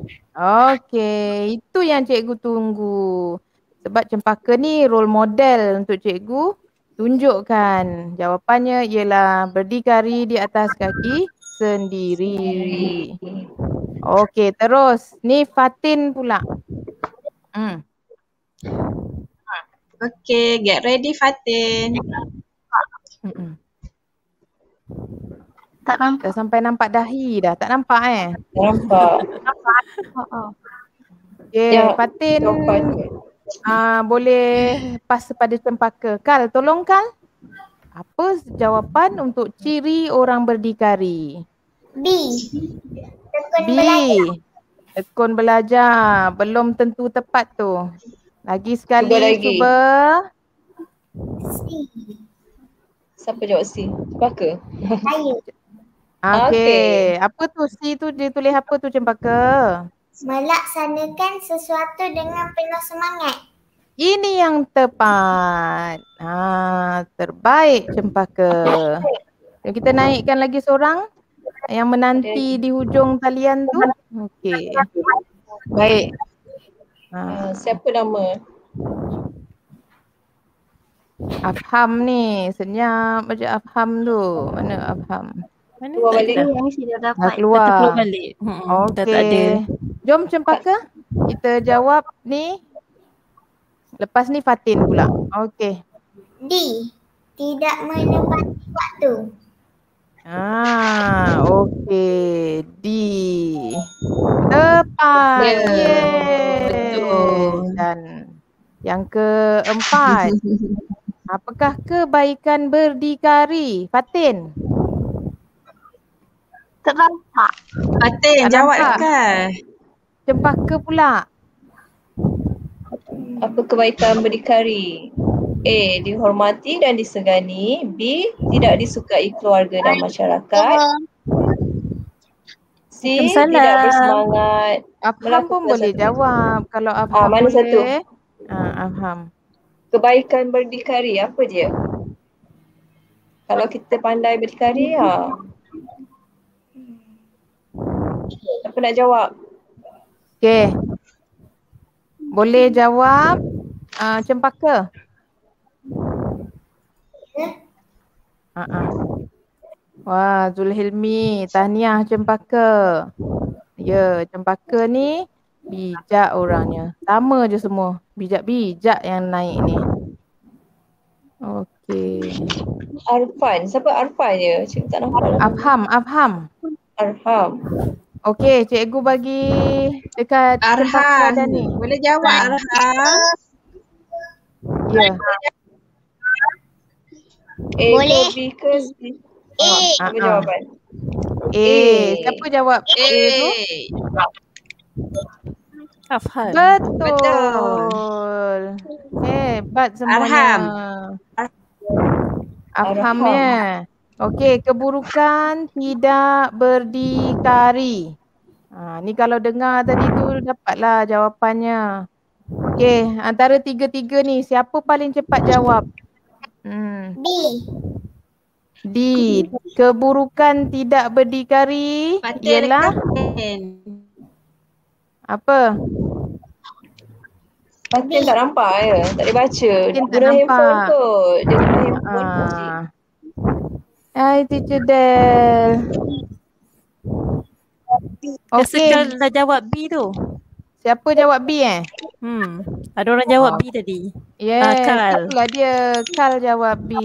D: Okey, itu yang cikgu tunggu. Sebab cempaka ni role model untuk cikgu. Tunjukkan. Jawapannya ialah berdikari di atas kaki sendiri. Okey, terus. Ni Fatin pula. Hmm.
E: Okay, get ready Fatin.
D: Mm-mm.
A: Tak nampak.
D: Dah sampai nampak dahi dah. Tak nampak eh?
C: Nampak.
D: Okay,
C: Ya,
D: Fatin
C: jawapan.
D: uh, boleh pas pada cempaka. Kal, tolong Kal. Apa jawapan untuk ciri orang berdikari?
H: B. Tekun
D: B.
H: belajar.
D: Tekun belajar. Belum tentu tepat tu. Lagi sekali
C: Cuba lagi.
D: cuba.
H: C.
C: Siapa jawab C? Cempaka.
H: Saya.
D: Okey.
C: Okey.
D: Apa tu C tu dia tulis apa tu cempaka?
H: Melaksanakan sesuatu dengan penuh semangat.
D: Ini yang tepat. Ha, terbaik cempaka. Dan kita naikkan lagi seorang yang menanti di hujung talian tu. Okey. Baik.
C: Uh,
D: Ha,
C: siapa nama?
D: Afham ni. Senyap baca Afham tu. Mana Afham?
A: Mana
C: Keluar
A: tak
C: balik.
A: ada.
H: Yang sudah
D: Dah
H: dapat.
D: keluar.
A: Dah keluar balik. Hmm, dah tak ada.
D: Okey. Jom cempaka. Kita jawab ni. Lepas ni Fatin pula. Okey.
H: D. Tidak menepati waktu.
D: Ah, okey. D. Tepat.
E: Ya,
D: Yeay.
E: betul.
D: Dan yang keempat. Apakah kebaikan berdikari? Fatin.
H: Ternampak.
E: Fatin,
D: Tak
E: jawab
D: nampak.
E: kan?
D: Cempaka pula.
C: Apa kebaikan berdikari? A. Dihormati dan disegani. B. Tidak disukai keluarga dan masyarakat. C.
A: Waalaikumsalam.
C: Tidak bersemangat.
D: Afham
C: Melakukan
D: pun boleh
C: satu-
D: jawab. Kalau Afham
C: Ah, mana
D: boleh.
C: satu?
D: Ah, Afham.
C: Kebaikan berdikari apa dia? Kalau kita pandai berdikari, ha. Siapa nak jawab?
D: Okey. Boleh jawab uh, cempaka? Uh-uh. Wah, Zulhilmi, tahniah cempaka. Ya, cempaka ni bijak orangnya. Sama je semua. Bijak-bijak yang naik ni. Okey.
C: Arfan. Siapa Arfan je? Cikgu tak nampak nama.
D: Afham, Afham.
C: Arham.
D: Okey, cikgu bagi dekat cempaka
E: Arhan.
D: dah ni.
E: Boleh jawab Arhan?
D: Ya.
C: A
H: Boleh.
C: ke B ke C?
H: A.
C: Apa
D: Uh-uh.
C: jawapan?
D: Eh, siapa jawab A tu?
E: Eh,
A: Afhan.
D: Betul. Hebat semuanya.
E: Arham.
D: Afhamnya. Okey, keburukan tidak berdikari. Ha, ni kalau dengar tadi tu dapatlah jawapannya. Okey, antara tiga-tiga ni siapa paling cepat jawab? Hmm.
H: B.
D: D. Keburukan tidak berdikari
E: Fatin
D: ialah
E: Fatin.
D: apa?
C: Fatin tak nampak ya? Tak boleh baca.
D: Fatin
C: Dia
D: tak
C: guna handphone
D: nampak.
C: kot. Dia guna handphone kot.
D: Ah. Hai Teacher Del.
A: Rasa
D: Okey,
A: Kal dah jawab B tu.
D: siapa jawab B eh?
A: Hmm. Ada orang jawab B tadi.
D: Yes,
A: Ah, Kal.
D: itulah dia. Kal jawab B.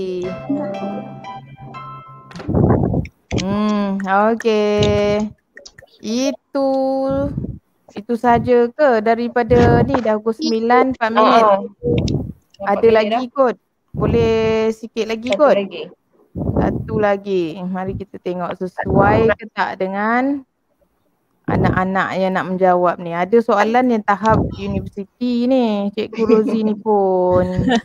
D: Hmm, okey. Itu itu saja ke daripada ni dah pukul sembilan empat minit.
C: Ah, ah.
D: Ada
C: Nampak
D: lagi
C: dah?
D: kot. Boleh sikit lagi
C: Satu
D: kot.
C: lagi.
D: Satu lagi. Mari kita tengok sesuai ke tak dengan anak-anak yang nak menjawab ni. Ada soalan yang tahap universiti ni. Cikgu Rozi ni pun.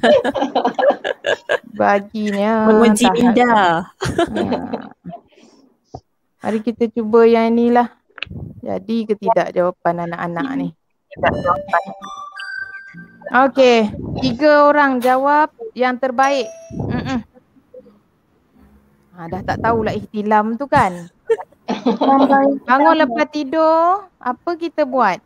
D: Baginya.
A: Menguji
D: tahap-
A: minda.
D: Ya. Mari kita cuba yang inilah. Jadi ke tidak jawapan anak-anak ni. Okey. Tiga orang jawab yang terbaik. Mm-mm. Ha, dah tak tahulah ihtilam tu kan. Bangun lepas tidur, apa kita buat?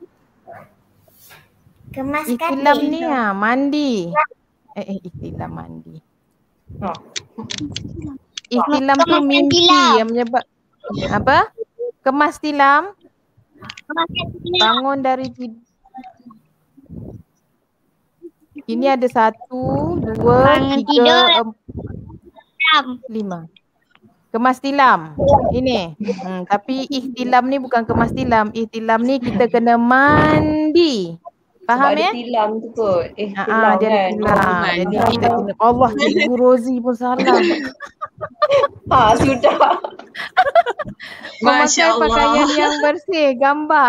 H: Kemas
D: Ihtilam
H: katil.
D: ni ha, mandi. Eh, eh ihtilam mandi.
C: Ha.
D: Ihtilam tu
H: Kemaskan
D: mimpi
H: tilam.
D: yang menyebab apa? Kemas tilam.
H: Kemaskan tilam.
D: Bangun dari tidur. Ini ada satu, dua,
H: Bangun
D: tiga,
H: tidur.
D: empat, lima. Kemas tilam. Ini. Hmm, tapi ihtilam ni bukan kemas tilam. Ihtilam ni kita kena mandi.
C: Sebab
D: Faham
C: ada
D: eh?
C: tilam tu kot. Eh,
D: Ah,
C: tilam
D: dia ada
C: kan.
D: tilam. Jadi kita kena Allah, Cikgu Rozi pun salah.
C: Ha, sudah.
E: Masya
D: Memakai
E: Allah.
D: pakaian yang bersih, gambar.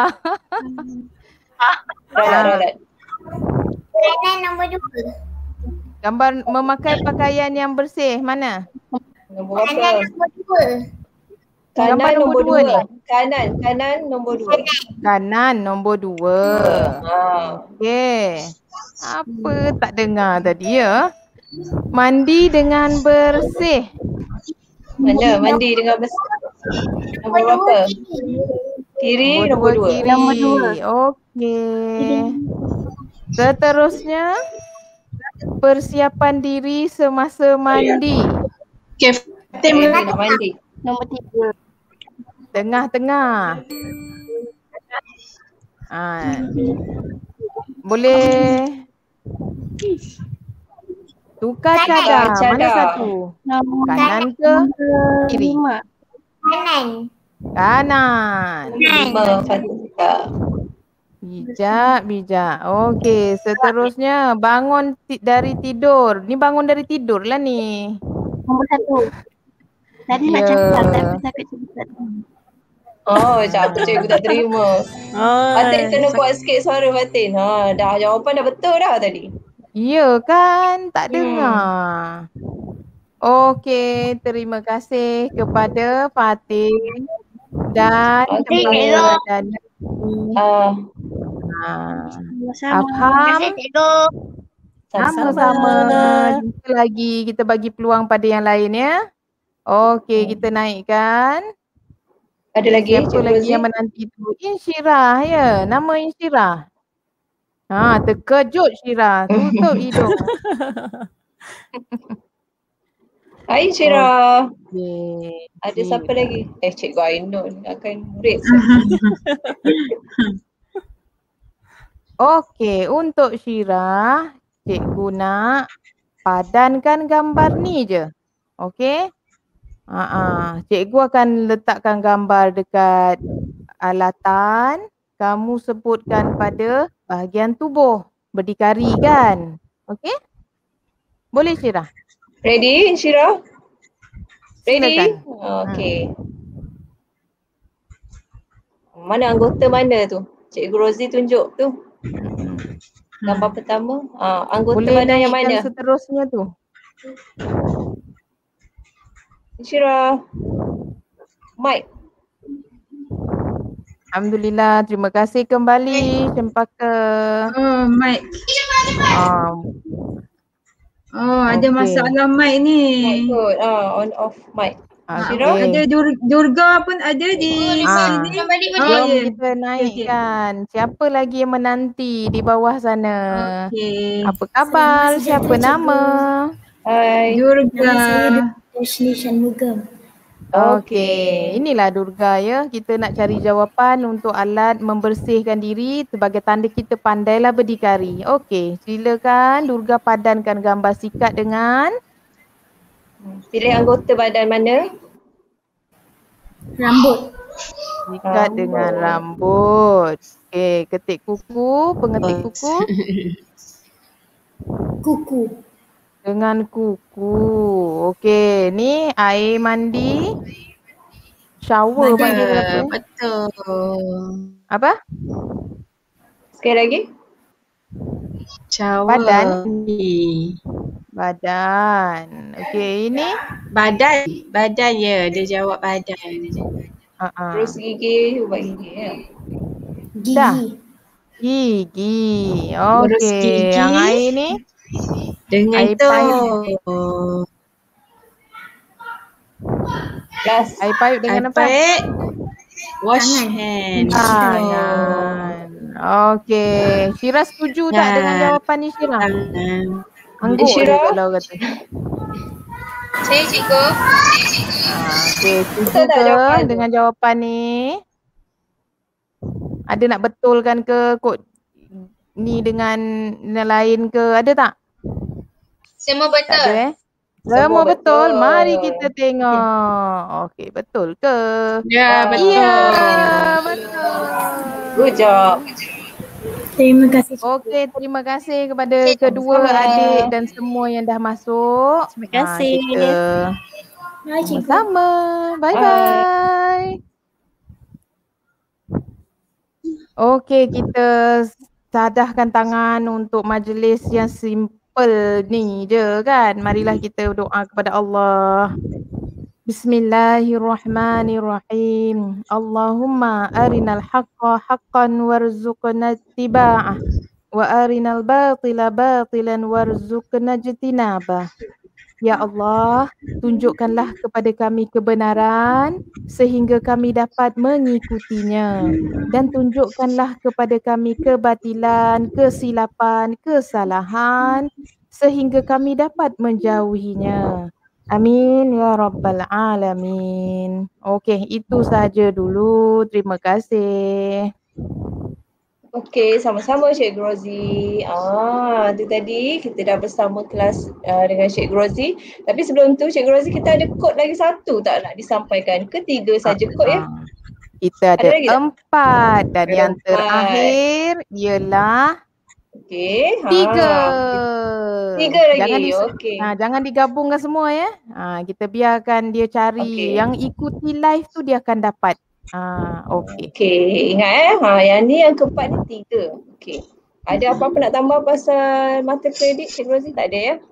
C: Ralat, ralat.
H: Kanan nombor dua.
D: Gambar memakai pakaian yang bersih. Mana?
C: Nombor
H: Kanan
C: berapa?
H: nombor dua.
C: Kanan
D: Gambar nombor
C: nombor
D: dua
C: dua. Kanan, kanan nombor dua.
D: Kanan nombor dua.
C: Ha.
D: Okey. Apa tak dengar tadi ya? Mandi dengan bersih.
C: Mana mandi dengan bersih? Nombor berapa? Kiri nombor dua.
D: Kiri. Nombor dua. Okey. Seterusnya, persiapan diri semasa mandi.
E: Okay, Fatim.
C: Eh, nak mandi.
H: Nombor tiga.
D: Tengah-tengah. Ah. Boleh tukar cadar.
C: Tukar
D: Mana
C: cadar.
D: satu? Kanan ke kiri?
H: Kanan.
D: Kanan.
C: Lima Fatika.
D: Bijak, bijak. Okey, seterusnya bangun ti- dari tidur. Ni bangun dari tidur lah ni.
H: Nombor satu. Tadi nak
D: Ya.
H: cakap tapi takut cakap.
C: Oh, macam cikgu tak terima.
A: Oh.
C: Fatin kena buat sikit suara Fatin. Ha, dah jawapan dah betul dah tadi.
D: Ya kan? Tak
C: Hmm.
D: dengar. Okey, terima kasih kepada Fatin dan
C: Okey.
D: kepada dan
C: Ah,
D: ah,
H: Sama-sama.
D: Afham.
H: Terima kasih cikgu.
D: Sama-sama. Jumpa lagi. Kita bagi peluang pada yang lain ya. Okey, kita naikkan.
C: Ada lagi
D: Siapa
C: Cikgu
D: lagi
C: Rozi?
D: yang menanti tu? Insyirah ya. Nama Insyirah. Ha, terkejut Syirah. Tutup hidung.
C: Hai Syirah.
D: Okey.
C: Ada siapa lagi? Eh, Cikgu Ainun akan murid.
D: Okey, untuk Syirah, cikgu nak padankan gambar ni je. Okey? Ha, cikgu akan letakkan gambar dekat alatan. Kamu sebutkan pada bahagian tubuh. Berdikari kan? Okey? Boleh Syirah?
C: Ready Syirah? Ready?
D: Silakan.
C: Okey. Mana anggota mana tu? Cikgu Rozi tunjuk tu. Gambar pertama. Ah, anggota
D: Boleh
C: mana yang
D: naikkan
C: mana?
D: seterusnya tu.
C: Syirah. Mic.
D: Alhamdulillah, terima kasih kembali Cempaka.
F: Oh, mic.
D: Um,
F: Oh, ada
D: Okey.
F: masalah mic ni.
C: Mic kot. Ah, on off mic. Syirah?
D: okey.
F: Ada Dur- Durga pun ada di
D: Ah.
F: sini.
H: Yang balik
F: Oh,
D: Jom
F: ya.
D: kita naikkan. Siapa lagi yang menanti di bawah sana?
F: Okey.
D: Apa khabar? Siapa nama?
C: Hai.
F: Durga.
H: Ashley Shanmugam.
D: Okey, inilah Durga ya. Kita nak cari jawapan untuk alat membersihkan diri sebagai tanda kita pandailah berdikari. Okey, silakan Durga padankan gambar sikat dengan
C: Pilih anggota badan mana?
H: Rambut.
D: sikat
C: Rambut.
D: dengan rambut. Okey, ketik kuku, pengetik kuku
H: Kuku.
D: dengan kuku. Okey, ni air mandi. Shower panggil apa?
E: Ya,
D: ni?
E: betul.
D: Apa?
C: Sekali lagi.
E: Shower.
D: Badan.
E: Ni.
D: Badan. Okey, ini
E: Badan. Badan ya. Dia jawab badan.
D: uh-uh.
C: Terus gigi, ubat gigi ya.
D: Dah.
H: Gigi.
D: Gigi.
E: Urus
D: Okey,
E: gigi.
D: yang air ni
E: Dengan
D: Air
E: tu.
D: pahit.
C: Last.
D: Air payuk dengan apa?
E: Air wash hand.
D: Tangan. Okey. Syira setuju tak dengan jawapan ni Syira?
E: Tangan.
D: Angguk
C: Syira?
D: je kalau kata.
F: Saya cikgu.
D: Okey, setuju
C: Betul tak
D: ke
C: jawapan tu?
D: dengan jawapan ni? Ada nak betulkan ke kod ni dengan yang lain ke? Ada tak?
F: Semua
D: Tak
F: betul.
D: ada eh?
C: Semua
D: Semua betul.
C: betul.
D: Mari kita tengok. Okey, betul ke?
E: Ya, betul.
D: Ya, betul.
C: Good job.
H: Terima kasih.
D: Okey, terima kasih kepada
F: Okey,
D: kedua
C: sama-sama.
D: adik dan semua yang dah masuk.
A: Terima kasih.
D: Ha, kita
H: Bye, cikgu.
D: sama-sama. Bye-bye. Okey, kita sadahkan tangan untuk majlis yang simple ni je kan. Marilah kita doa kepada Allah. Bismillahirrahmanirrahim. Allahumma arinal haqqa haqqan warzuqna ittiba'ah wa arinal batila batilan warzuqna ijtinabah. Ya Allah, tunjukkanlah kepada kami kebenaran sehingga kami dapat mengikutinya, dan tunjukkanlah kepada kami kebatilan, kesilapan, kesalahan sehingga kami dapat menjauhinya. Amin ya rabbal alamin. Okey, itu saja dulu. Terima kasih.
C: Okey, sama-sama Cikgu Rozi. Ah, tu tadi kita dah bersama kelas uh, dengan Cikgu Rozi. Tapi sebelum tu Cikgu Rozi, kita ada kod lagi satu tak nak disampaikan? Ketiga saja kod ya?
D: Ah, kita ada
C: Ada lagi tak?
D: empat dan
C: Ada
D: yang
C: empat.
D: terakhir ialah
C: Okey. Ha.
D: tiga.
C: Tiga lagi.
D: Jangan di,
C: Okey.
D: ha, jangan digabungkan semua ya. Ha, kita biarkan dia cari.
C: Okey.
D: Yang ikuti live tu dia akan dapat. Ha, okey.
C: Okey, ingat eh. Ha, yang ni yang keempat ni tiga. Okey. Ada apa-apa nak tambah pasal mata kredit Cikgu Rozi? Tak ada ya?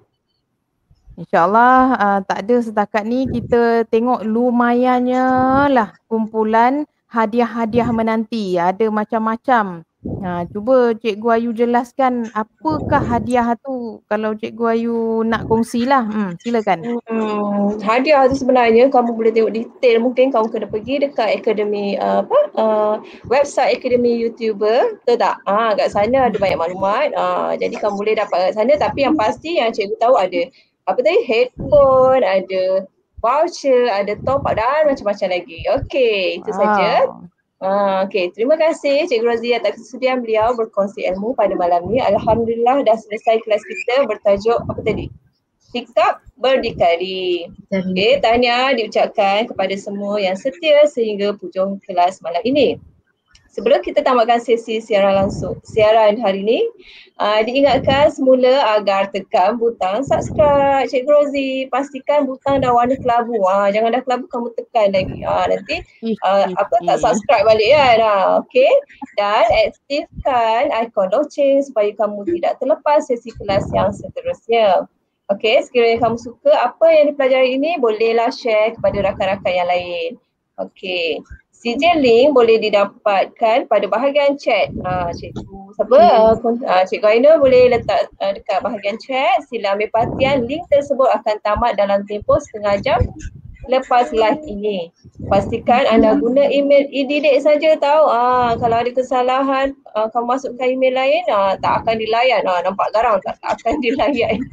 D: InsyaAllah uh, tak ada setakat ni. Kita tengok lumayannya lah kumpulan hadiah-hadiah menanti. Ada macam-macam. Ha, cuba Cikgu Ayu jelaskan apakah hadiah tu kalau Cikgu Ayu nak kongsilah. Hmm, silakan.
C: Hmm, hadiah tu sebenarnya kamu boleh tengok detail. Mungkin kamu kena pergi dekat akademi uh, apa uh, website akademi YouTuber, betul tak? Ah, kat sana ada banyak maklumat. Ah, jadi kamu boleh dapat kat sana, tapi yang pasti yang cikgu tahu ada apa tadi, headphone, ada voucher, ada top up dan macam-macam lagi. Okey, itu
D: Wow.
C: saja. Ah, okey, terima kasih Cikgu Rozi atas kesediaan beliau berkongsi ilmu pada malam ni. Alhamdulillah dah selesai kelas kita bertajuk apa tadi? Sikap berdikari. Okey, tahniah diucapkan kepada semua yang setia sehingga hujung kelas malam ini. Sebelum kita tamatkan sesi siaran langsung, siaran hari ini, uh, diingatkan semula agar tekan butang subscribe. Cikgu Rozi, pastikan butang dah warna kelabu. Uh, jangan dah kelabu kamu tekan lagi. Uh, nanti uh, apa tak subscribe balik kan. Uh, okay. Dan aktifkan ikon loceng supaya kamu tidak terlepas sesi kelas yang seterusnya. Okey, sekiranya kamu suka apa yang dipelajari ini, bolehlah share kepada rakan-rakan yang lain. Okey. C J link boleh didapatkan pada bahagian chat. Ha, cikgu siapa? Hmm. Uh, Cikgu Aina boleh letak uh, dekat bahagian chat. Sila ambil perhatian, link tersebut akan tamat dalam tempoh setengah jam lepas live ini. Pastikan anda guna email e-didik saja tahu. Ah, kalau ada kesalahan, uh, kamu masukkan email lain, uh, tak akan dilayan. Ah, nampak garang tak? Tak akan dilayan.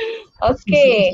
C: Okey.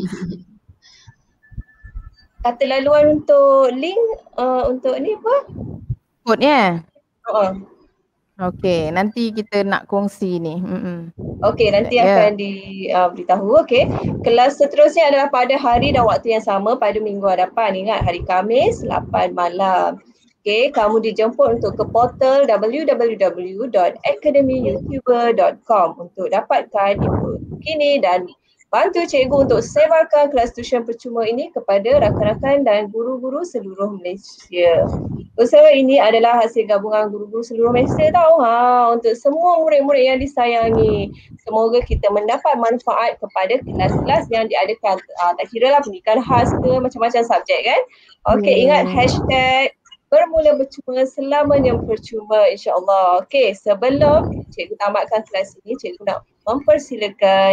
C: Kata laluan untuk link uh, untuk ni apa?
D: Kodnya?
C: Uh.
D: Okey, nanti kita nak kongsi ni. Mm-mm.
C: Okey, nanti
D: yeah.
C: akan diberitahu. Uh, Okey. Kelas seterusnya adalah pada hari dan waktu yang sama pada minggu hadapan. Ingat, hari Khamis lapan malam. Okey, kamu dijemput untuk ke portal w w w dot academy youtuber dot com untuk dapatkan info kini dan bantu cikgu untuk sebarkan kelas tuition percuma ini kepada rakan-rakan dan guru-guru seluruh Malaysia. Usaha ini adalah hasil gabungan guru-guru seluruh Malaysia tahu ha, untuk semua murid-murid yang disayangi. Semoga kita mendapat manfaat kepada kelas-kelas yang diadakan. Ha, tak kira lah pendidikan khas ke macam-macam subjek kan. Okey, hmm. ingat hashtag bermula percuma selamanya percuma insya-Allah. Okey, sebelum cikgu tamatkan kelas ini, cikgu nak mempersilakan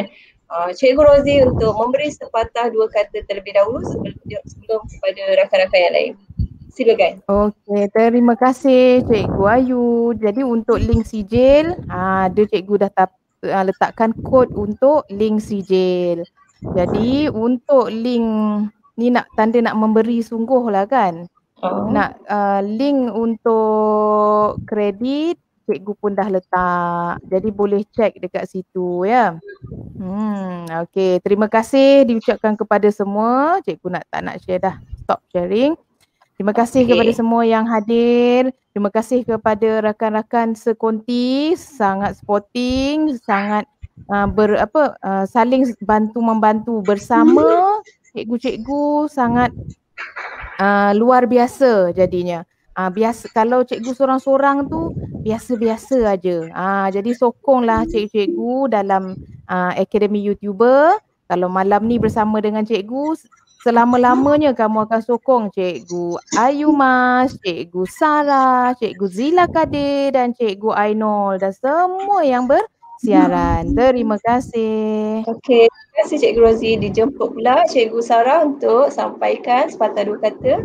C: uh, Cikgu Rozi untuk memberi sepatah dua kata terlebih dahulu sebelum, sebelum kepada rakan-rakan yang lain. Silakan.
D: Okey, terima kasih Cikgu Ayu. Jadi untuk link sijil, ha, dia Cikgu dah tap, uh, letakkan kod untuk link sijil. Jadi untuk link ni nak tanda nak memberi sungguh lah kan. Oh. Nak uh, link untuk kredit, Cikgu pun dah letak. Jadi boleh cek dekat situ ya. Hmm, okey, terima kasih diucapkan kepada semua. Cikgu nak tak nak share dah. Stop sharing. Terima kasih okay. kepada semua yang hadir. Terima kasih kepada rakan-rakan sekonti, sangat supporting, sangat uh, ber apa uh, saling bantu membantu bersama. Cikgu-cikgu sangat uh, luar biasa jadinya. Uh, biasa kalau cikgu seorang-seorang tu biasa-biasa aja. Uh, jadi sokonglah cikgu-cikgu dalam uh, Akademi YouTuber. Kalau malam ni bersama dengan cikgu, selama-lamanya kamu akan sokong Cikgu Ayu Mas, Cikgu Sarah, Cikgu Zila Kadir dan Cikgu Ainul dan semua yang bersiaran. Terima kasih.
C: Okey, terima kasih Cikgu Rozi. Dijemput pula Cikgu Sarah untuk sampaikan sepatah dua kata.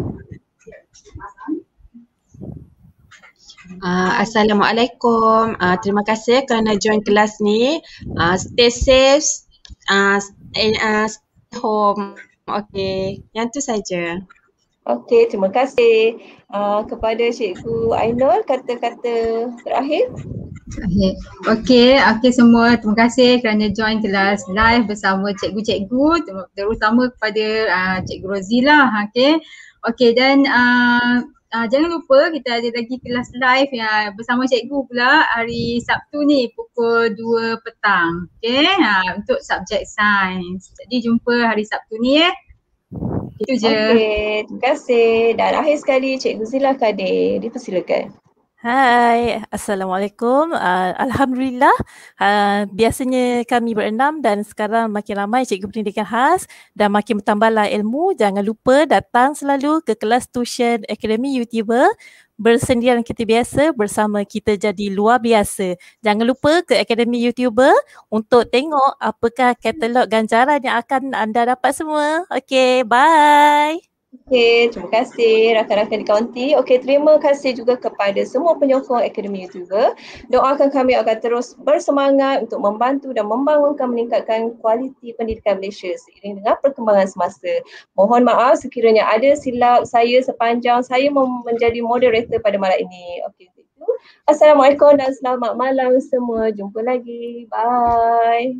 E: Uh, Assalamualaikum. Uh, terima kasih kerana join kelas ni. Uh, stay safe. Uh, stay, uh, stay home. Okey, yang tu saja.
C: Okey, terima kasih uh, kepada Cikgu Ainul, kata-kata terakhir.
F: Okey, okey, okay, semua terima kasih kerana join kelas live bersama cikgu-cikgu, terutama kepada uh, Cikgu Rozi lah. Okey, okey dan uh, uh, jangan lupa kita ada lagi kelas live yang bersama cikgu pula hari Sabtu ni pukul dua petang. Okey, uh, untuk subjek sains. Jadi jumpa hari Sabtu ni eh. Itu je.
C: Okey, terima kasih. Dan akhir sekali Cikgu Zila Kadir, dipersilakan.
A: Hai, Assalamualaikum. Uh, Alhamdulillah, uh, biasanya kami berenam dan sekarang makin ramai cikgu pendidikan khas dan makin bertambahlah ilmu. Jangan lupa datang selalu ke kelas tuition Akademi YouTuber. Bersendirian kita biasa, bersama kita jadi luar biasa. Jangan lupa ke Akademi YouTuber untuk tengok apakah katalog ganjaran yang akan anda dapat semua. Okay, bye.
C: Okey, terima kasih rakan-rakan di kaunti. Okey, terima kasih juga kepada semua penyokong Akademi YouTuber. Doakan kami akan terus bersemangat untuk membantu dan membangunkan meningkatkan kualiti pendidikan Malaysia seiring dengan perkembangan semasa. Mohon maaf sekiranya ada silap saya sepanjang saya menjadi moderator pada malam ini. Okey, itu. Assalamualaikum dan selamat malam semua. Jumpa lagi. Bye.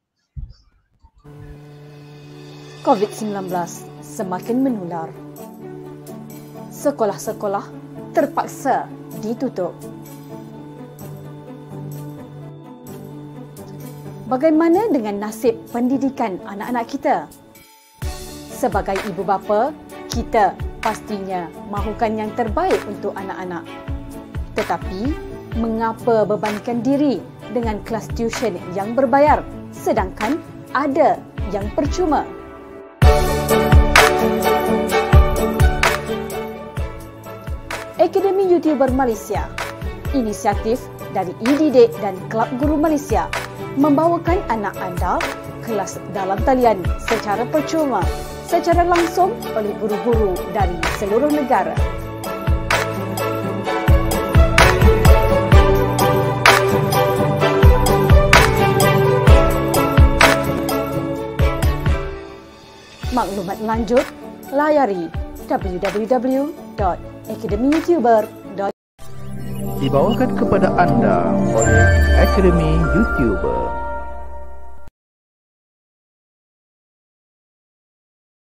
I: covid sembilan belas semakin menular. Sekolah-sekolah terpaksa ditutup. Bagaimana dengan nasib pendidikan anak-anak kita? Sebagai ibu bapa, kita pastinya mahukan yang terbaik untuk anak-anak. Tetapi, mengapa bebankan diri dengan kelas tuition yang berbayar sedangkan ada yang percuma? Akademi YouTuber Malaysia, inisiatif dari E-Didik dan Kelab Guru Malaysia, membawakan anak anda kelas dalam talian secara percuma, secara langsung oleh guru-guru dari seluruh negara. Maklumat lanjut, layari w w w dot akademi youtuber dot com.
J: Dibawakan kepada anda oleh Akademi YouTuber.